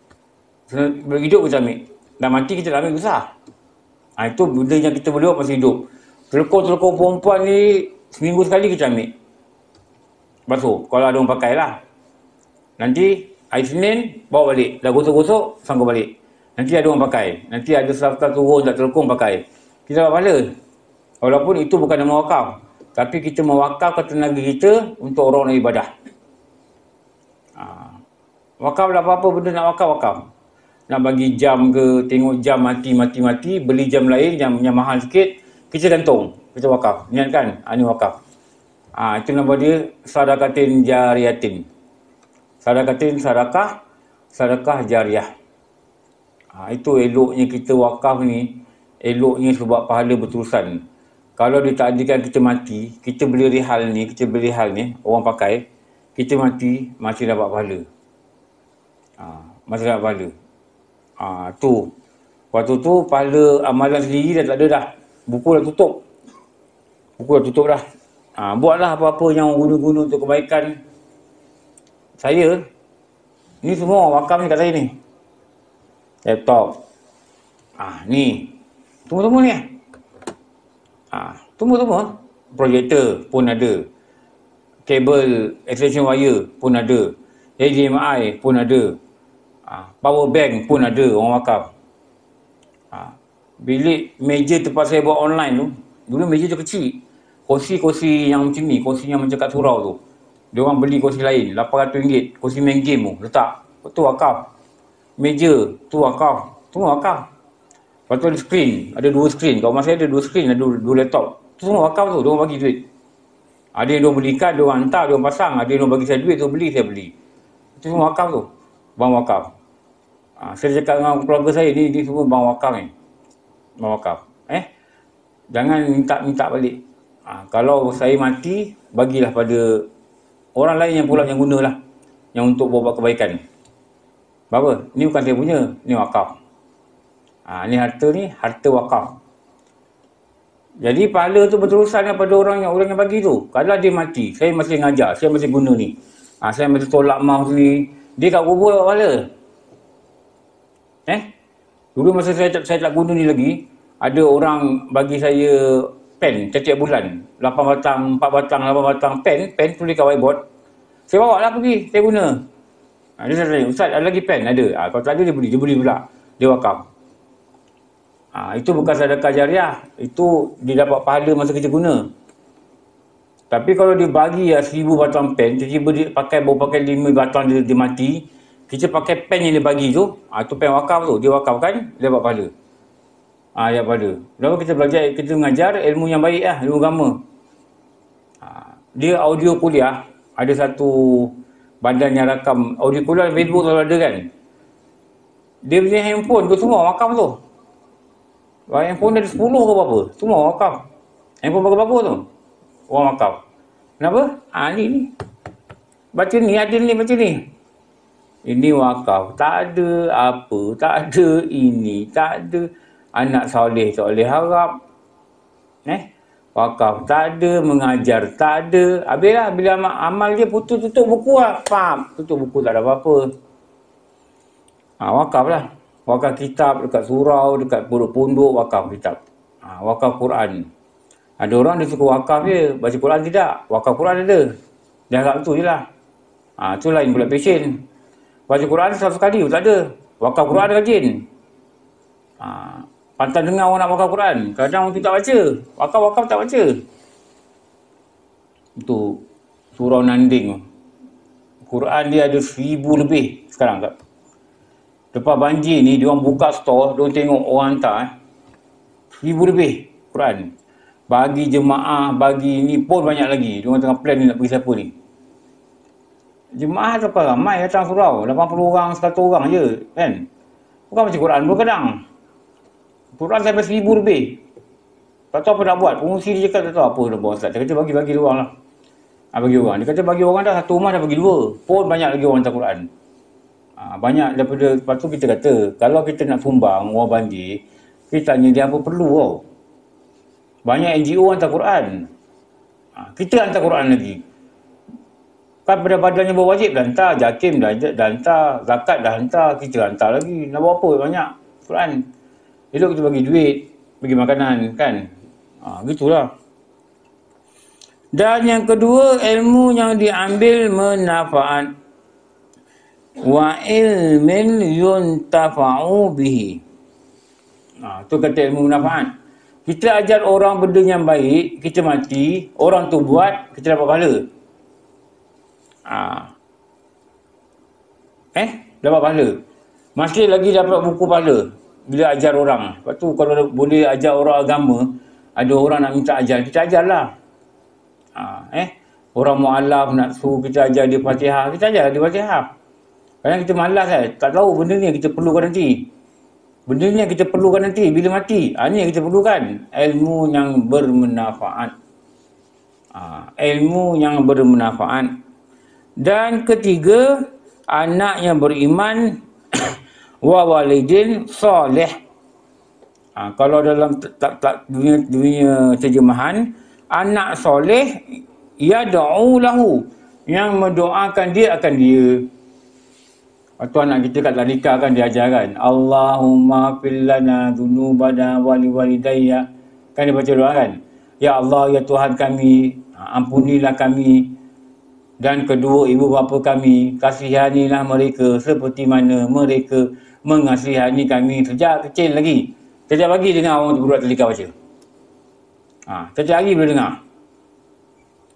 Hidup kita ambil. Dah mati kita dah ambil besar. Ah itu benda yang kita boleh buat masa hidup. Telekor-telekor perempuan ni seminggu sekali kita ambil. Basuh. Kalau ada orang pakai lah. Nanti hari Senin bawa balik. Dah gosok-gosok, sanggup balik. Nanti ada orang pakai. Nanti ada staff-staff turun tak telekong pakai. Kita dapat pahala. Walaupun itu bukan nama wakaf. Tapi kita mewakafkan tenaga kita untuk orang yang ibadah. Ha. Wakaf lah apa-apa benda nak wakaf-wakaf. Nak bagi jam ke, tengok jam mati-mati-mati, beli jam lain yang, yang mahal sikit, kita gantung. Kita wakaf. Niat kan? Ha, ni wakaf. Ha, itu nama dia sadaqatin jariyatin. Sadaqatin sadaqah, sadaqah jariyah. Ha, itu eloknya kita wakaf ni, eloknya sebab pahala berterusan. Kalau ditakdirkan kita mati, kita beli rihal ni, kita beli rihal ni, orang pakai, kita mati, masih dapat pahala. Ha, masih dapat pahala. Ha, tu. Waktu tu, pahala amalan sendiri dah tak ada dah. Buku dah tutup. Buku dah tutup dah. Ha, buatlah apa-apa yang guna-guna untuk kebaikan. Saya, ni semua wakaf ni kat saya ni. Laptop. Ah, ni. Tunggu-tunggu ni. Ah, tunggu-tunggu. Projektor pun ada. Kabel extension wire pun ada. H D M I pun ada. Ah, power bank pun ada orang wakaf. Ah, bilik meja tempat saya buat online tu, dulu meja tu kecil. kursi-kursi yang macam ni, kursi yang macam kat surau tu. Dia orang beli kursi lain, lapan ratus ringgit, kursi main game tu, letak. Tu wakaf. Meja, tu wakaf. Semua wakaf. Lepas tu ada skrin, ada dua skrin. Kalau masa ada dua skrin, ada dua, dua laptop. Tu semua wakaf tu, dia orang bagi duit. Ada yang dia beli kad, dia orang hantar, dia orang pasang. Ada yang dia bagi saya duit, tu beli, saya beli. Itu semua wakaf tu. Bang wakaf. Ha, saya cakap dengan keluarga saya, ni, ni semua bang wakaf ni. Bang wakaf. Eh? Jangan minta-minta balik. Ha, kalau saya mati, bagilah pada orang lain yang pula yang gunalah. Yang untuk buat kebaikan. Berapa? Ni bukan saya punya, ni wakaf. Ha, ni harta ni, harta wakaf. Jadi pahala tu berterusan daripada orang yang orang yang bagi tu. Kalau dia mati, saya masih ngajar, saya masih guna ni. Ha, saya masih tolak maaf ni. Dia kat kubur dapat pahala. Eh? Dulu masa saya, saya tak guna ni lagi, ada orang bagi saya pen setiap bulan. lapan batang, empat batang, lapan batang pen, pen tulis kat whiteboard. Saya bawa lah pergi, saya guna. Ha, dia tanya, Ustaz ada lagi pen? Ada. Ha, kalau tak ada dia beli, dia beli pula. Dia wakaf. Ha, itu bukan sedekah jariah. Itu dia dapat pahala masa kita guna. Tapi kalau dia bagi ya seribu batang pen, tiba-tiba dia pakai, baru pakai lima batang dia, dia mati, kita pakai pen yang dia bagi tu, ha, tu pen wakaf tu, dia wakafkan, dia dapat pahala. Ha, dia dapat pahala. Lalu kita belajar, kita mengajar ilmu yang baik lah, ilmu agama. Ha, dia audio kuliah, ada satu badan yang rakam, audio kuliah Facebook kalau ada kan. Dia punya handphone tu semua wakaf tu. Handphone ada sepuluh ke berapa, semua wakaf. Handphone bagus-bagus tu. Orang wakaf. Kenapa? Ha, ni ni. Baca ni, ada ni, baca ni. Ini wakaf. Tak ada apa, tak ada ini, tak ada anak soleh, soleh harap. Eh? Wakaf. Tak ada mengajar, tak ada. Habislah, bila amal, amal dia putus, tutup buku lah. Faham? Tutup buku tak ada apa-apa. Ha, wakaf lah. Wakaf kitab dekat surau, dekat pondok-pondok, wakaf kitab. Ha, wakaf Quran. Ada orang dia suka wakaf je, baca Quran tidak. Wakaf Quran ada. Dia harap tu je lah. Ha, tu lain pula passion. Baca Quran satu kali pun tak ada. Wakaf Quran ada rajin. Ha, pantang dengar orang nak wakaf Quran. Kadang orang tu tak baca. Wakaf-wakaf tak baca. Itu surau Nanding. Quran dia ada seribu lebih sekarang tak. Lepas banjir ni, dia orang buka store, dia orang tengok orang hantar eh. Seribu lebih Quran. Bagi jemaah, bagi ni pun banyak lagi. Dia orang tengah plan ni nak pergi siapa ni. Jemaah tu apa ramai datang surau. lapan puluh orang, seratus orang je kan. Bukan macam Quran pun kadang. Quran sampai seribu lebih. Tak tahu apa nak buat. Pengurusi dia cakap tak tahu apa nak buat. Dia kata bagi-bagi dua orang lah. Ha, bagi orang. Dia kata bagi orang dah satu rumah dah bagi dua. Pun banyak lagi orang hantar Quran. Ha, banyak daripada, lepas tu kita kata, kalau kita nak sumbang orang banjir, kita tanya dia apa perlu tau. Banyak N G O hantar Quran. Ha, kita hantar Quran lagi. Kan pada badannya berwajib dah hantar, JAKIM dah, dah hantar, zakat dah hantar, kita hantar lagi. Nak buat apa banyak Quran. Elok kita bagi duit, bagi makanan kan. Ha, gitulah. Dan yang kedua, ilmu yang diambil manfaat. Wa ilmin yuntafa'u bihi. Ha, tu kata ilmu manfaat. Kita ajar orang benda yang baik, kita mati, orang tu buat, kita dapat pahala. Ha. Eh, dapat pahala. Masih lagi dapat buku pahala bila ajar orang. Lepas tu kalau boleh ajar orang agama, ada orang nak minta ajar, kita ajarlah. Ha, eh, orang mu'alaf nak suruh kita ajar dia Fatihah, kita ajar dia Fatihah. Kadang kita malas kan, tak tahu benda ni yang kita perlukan nanti. Benda ni yang kita perlukan nanti bila mati. Ha, ni yang kita perlukan. Ilmu yang bermanfaat. Ha, ilmu yang bermanfaat. Dan ketiga, anak yang beriman wa walidin soleh. Ha, kalau dalam tak tak dunia, dunia terjemahan, anak soleh yad'u lahu, yang mendoakan dia akan dia. Waktu anak kita kat tadika kan dia ajar kan, Allahumma fil lana dzunubana wa liwalidayya. Kan dia baca doa kan, ya Allah ya Tuhan kami, ampunilah kami dan kedua ibu bapa kami, kasihanilah mereka seperti mana mereka mengasihani kami sejak kecil lagi. Setiap pagi dengar orang tu budak tadika baca. Ha, setiap hari boleh dengar.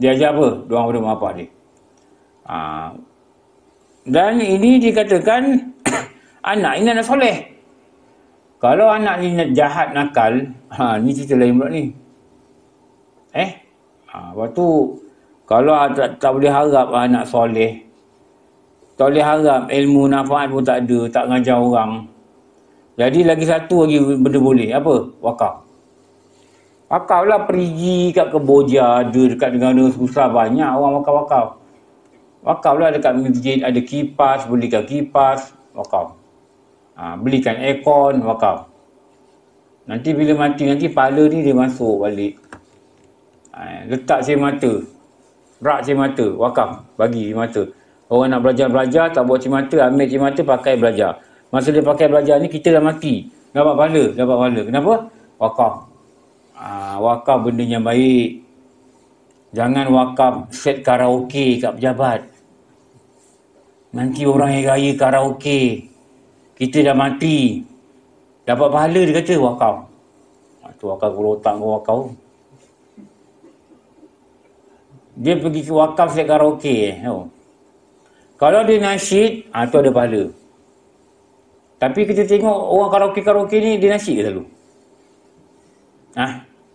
Dia ajar apa? Doa pada mak bapak dia. Ha. Dan ini dikatakan anak ini anak soleh. Kalau anak ni jahat, nakal, ha, ni cerita lain pula ni. Eh? Ha, lepas tu, kalau tak, tak boleh harap anak soleh, tak boleh harap ilmu nafaat pun tak ada, tak ngajar orang. Jadi lagi satu lagi benda boleh. Apa? Wakaf. Wakaf lah, pergi kat Kemboja, ada dekat negara susah banyak orang wakaf-wakaf. Wakaf lah dekat masjid, ada kipas, belikan kipas, wakaf. Ha, belikan aircon, wakaf. Nanti bila mati, nanti pahala ni dia masuk balik. Ha, letak cari mata. Rak cari mata, wakaf, bagi cari mata. Orang nak belajar-belajar, tak buat cari mata, ambil cari mata, pakai belajar. Masa dia pakai belajar ni, kita dah mati. Dapat pahala, dapat pahala. Kenapa? Wakaf. Ha, wakaf benda yang baik. Jangan wakaf set karaoke kat pejabat. Nanti orang yang raya karaoke. Kita dah mati. Dapat pahala dia kata wakaf. Ha, tu wakaf kepala otak kau wakaf. Dia pergi ke wakaf set karaoke. Eh. Oh. Kalau dia nasyid, ha, tu ada pahala. Tapi kita tengok orang karaoke-karaoke ni, dia nasyid ke selalu? Ha?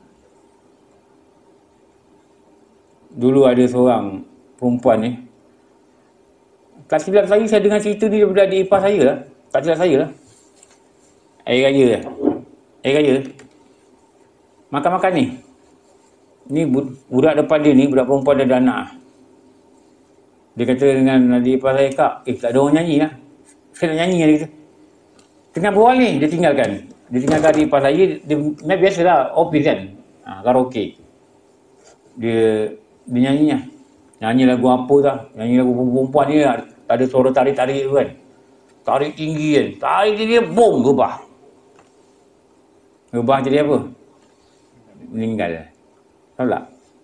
Dulu ada seorang perempuan ni. Tak silap saya, saya dengar cerita ni daripada adik ipar saya lah. Tak silap saya lah. Air raya lah. Air raya. Makan-makan ni. Ni budak depan dia ni, budak perempuan dia ada anak. Dia kata dengan adik ipar saya, Kak, eh tak ada orang nyanyi lah. Saya nak nyanyi lah, dia kata. Tengah berbual ni, dia tinggalkan. Dia tinggalkan adik ipar saya, dia, dia biasalah, office kan. Ha, karaoke. Dia, dia nyanyi lah. Nyanyi lagu apa tak? Nyanyi lagu perempuan ni lah. Tak ada suara tarik-tarik tu kan. Tarik tinggi kan. Tarik tinggi, bom, gebah. Gebah jadi apa? Meninggal. Tahu tak?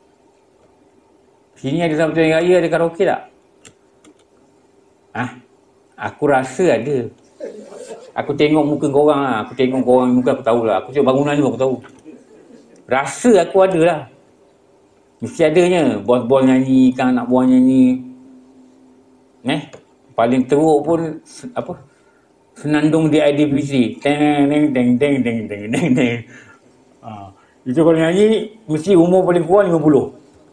Sini ada Sambutan Raya, ada karaoke tak? Ah, aku rasa ada. Aku tengok muka korang lah. Aku tengok korang muka, aku tahulah. Aku tengok bangunan ni aku tahu. Rasa aku ada lah. Mesti adanya. Bos-bos nyanyi, kan anak buah nyanyi. Eh? Paling teruk pun, apa? Senandung di I D P C. Teng, teng, teng, teng, teng, teng, teng, teng. Ha. Itu kalau nyanyi, mesti umur paling kurang lima puluh.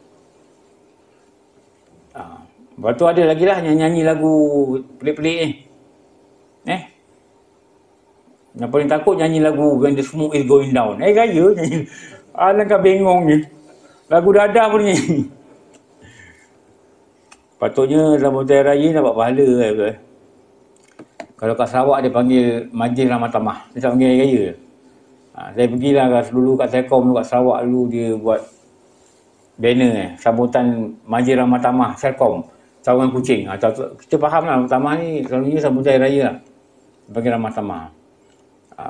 Ha. Lepas tu ada lagi lah nyanyi lagu pelik-pelik ni. Eh? Yang paling takut nyanyi lagu When the Smoke is Going Down. Eh, gaya nyanyi. Alangkah bengong ni. Lagu dadah pun ni. Patutnya Sambutan Raya dapat pahala eh. Kalau kat Sarawak dia panggil Majlis Ramah Tamah. Dia tak panggil raya. Ha, saya pergilah dulu kat Telkom dulu kat Sarawak dulu dia buat banner eh. Sambutan Majlis Ramah Tamah Telkom. Cawangan kucing. Ha, kita faham lah Ramah Tamah ni selalunya Sambutan Raya lah. Dia panggil Ramah Tamah. Ha.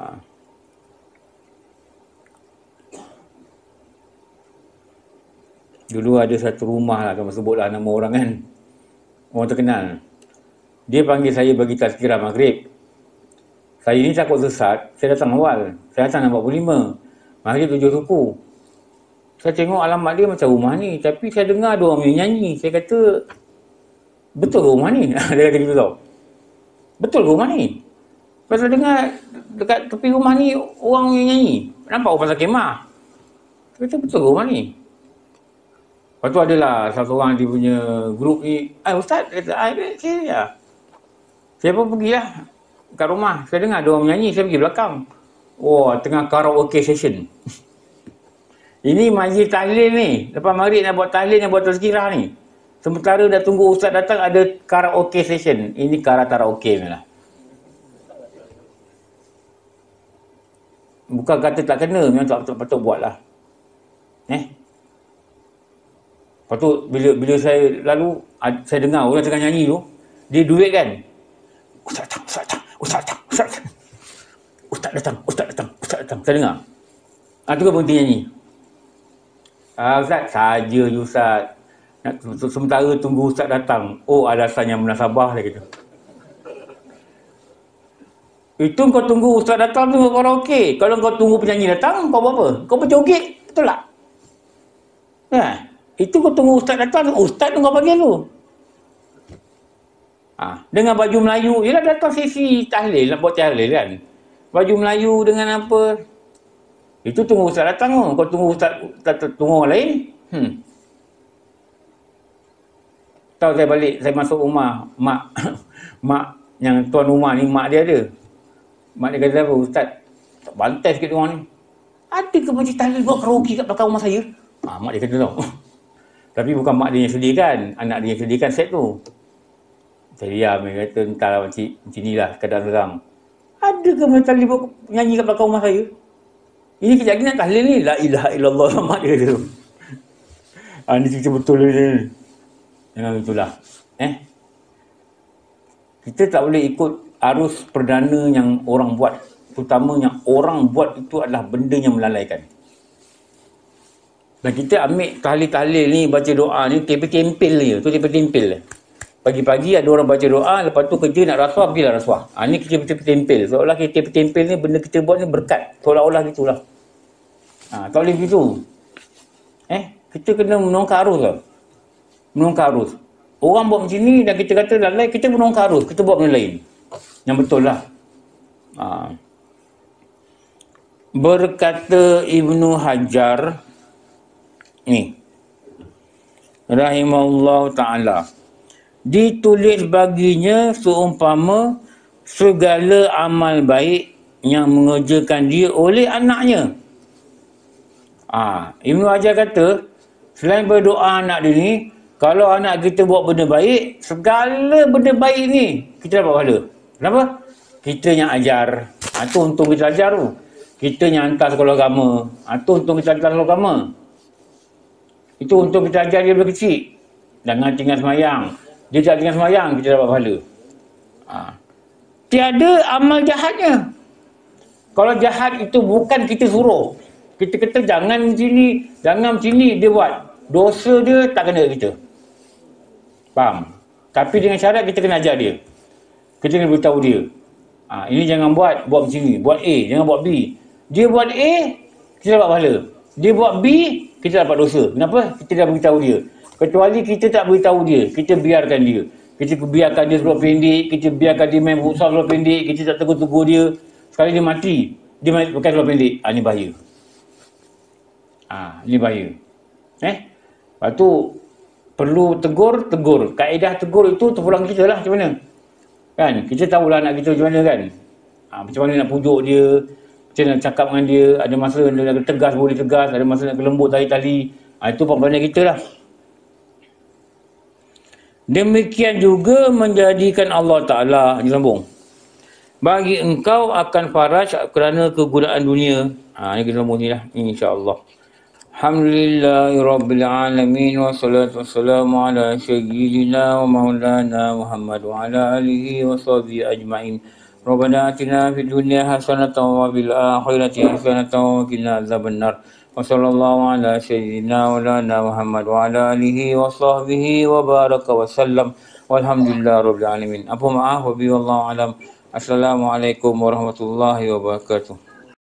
Dulu ada satu rumah lah, kalau sebutlah nama orang kan. Orang terkenal. Dia panggil saya bagi tazkirah maghrib. Saya ni takut sesat, saya datang awal. Saya datang empat puluh lima. Maghrib tujuh suku. Saya tengok alamat dia macam rumah ni. Tapi saya dengar ada orang nyanyi. Saya kata, betul rumah ni? Dia kata gitu tau. Betul rumah ni? Pasal dengar dekat tepi rumah ni orang nyanyi. Nampak orang pasal kemah. Saya kata, betul rumah ni? Lepas tu adalah satu orang dia punya grup ni. Eh Ustaz, kata, ah, saya ya. Saya pun pergilah kat rumah. Saya dengar ada orang menyanyi, saya pergi belakang. Wah, tengah karaoke session. Ini majlis tahlil ni. Lepas maghrib nak buat tahlil, nak buat tazkirah ni. Sementara dah tunggu Ustaz datang, ada karaoke session. Ini karaoke ni lah. Bukan kata tak kena, memang tak patut buat lah. Eh? Lepas tu, bila, bila saya lalu, saya dengar orang tengah nyanyi tu, dia duit kan. Ustaz datang, Ustaz datang, Ustaz datang, Ustaz datang. Ustaz datang, Ustaz datang, Ustaz datang. Saya dengar. Ah, tu kan berhenti nyanyi. Ah, Ustaz, saja je Ustaz. Nak, sementara tunggu Ustaz datang. Oh, alasan yang munasabah dia kata. Itu kau tunggu Ustaz datang tu karaoke. Kalau kau tunggu penyanyi datang, kau buat apa? Kau berjoget, betul tak? Ha. Itu kau tunggu ustaz datang, ustaz tunggu apa dia tu? Ha, dengan baju Melayu, yelah datang sesi tahlil, nak buat tahlil kan. Baju Melayu dengan apa? Itu tunggu ustaz datang tu. Kau tunggu ustaz, ustaz tunggu orang lain. Hmm. Tahu saya balik, saya masuk rumah, mak, mak yang tuan rumah ni, mak dia ada. Mak dia kata apa, ustaz, tak bantai sikit orang ni. Ada ke majlis tahlil buat karaoke kat belakang rumah saya? Ha, mak dia kata tau. Tapi bukan mak dia yang sediakan, anak dia yang sediakan set tu. Saya diam, dia kata, entah lah macam, macam ni lah keadaan sekarang. Ada ke majlis tahlil buat nyanyi kat belakang rumah saya? Ini kejap lagi nak tahlil ni, la ilaha illallah, mak dia kata tu. Ha, ni cerita betul ni. Jangan itulah. Eh? Kita tak boleh ikut arus perdana yang orang buat. Terutama yang orang buat itu adalah benda yang melalaikan. Dan kita ambil tahlil-tahlil ni, baca doa ni, tempel-tempel je. Tu tempel-tempel je. Pagi-pagi ada orang baca doa, lepas tu kerja nak rasuah, pergilah rasuah. Ha, ni kita tempel-tempel. Seolah kita tempel-tempel ni, benda kita buat ni berkat. Seolah-olah gitulah. Ha, tak boleh begitu. Eh? Kita kena menongkar arus lah. Menongkar arus. Orang buat macam ni dan kita kata lalai, kita menongkar arus. Kita buat benda lain. Yang betul lah. Ha. Berkata Ibnu Hajar ni rahimahullah ta'ala, ditulis baginya seumpama segala amal baik yang mengerjakan dia oleh anaknya. Ha. Ibnu Hajar kata, selain berdoa anak dia ni, kalau anak kita buat benda baik, segala benda baik ni kita dapat pahala. Kenapa? Kita yang ajar. Ha, tu untung kita ajar tu. Kita yang hantar sekolah agama. Ha, tu untung kita hantar sekolah agama. Itu untung kita ajar dia daripada kecil. Jangan tinggal semayang. Dia tak tinggal semayang, kita dapat pahala. Ha. Tiada amal jahatnya. Kalau jahat itu bukan kita suruh. Kita kata jangan macam ni, jangan macam ni, dia buat. Dosa dia tak kena kita. Faham? Tapi dengan syarat kita kena ajar dia. Kita kena beritahu dia. Ha, ini jangan buat, buat macam ni. Buat A, jangan buat B. Dia buat A, kita dapat pahala. Dia buat B, kita dapat dosa. Kenapa? Kita dah beritahu dia. Kecuali kita tak beritahu dia, kita biarkan dia. Kita biarkan dia seluar pendek, kita biarkan dia main futsal seluar pendek, kita tak tegur-tegur dia. Sekali dia mati, dia main pakai seluar pendek. Ha, ni bahaya. Ha, ni bahaya. Eh? Lepas tu, perlu tegur, tegur. Kaedah tegur itu terpulang kita lah macam mana. Kan? Kita tahulah anak kita macam mana kan. Ha, macam mana nak pujuk dia, macam mana nak cakap dengan dia. Ada masa nak tegas boleh tegas, ada masa nak lembut tali-tali. Ha, itu pembanding kita lah. Demikian juga menjadikan Allah Ta'ala, disambung, bagi engkau akan faraj kerana kegunaan dunia. Ha, ni kita sambung ni lah, insya-Allah. Alhamdulillahi Rabbil Alamin. Wassalatu wassalamu ala sayyidina wa maulana Muhammad wa ala alihi wa sahbihi ajma'in. Rabbana atina fid dunya hasanatan wa fil akhirati hasanatan wa qina adzabannar. Wa sallallahu ala sayyidina wa lana Muhammad wa ala alihi wa sahbihi wa baraka wa sallam. Walhamdulillah Rabbil Alamin. Apa maaf wa bi wallahu alam. Assalamualaikum warahmatullahi wabarakatuh.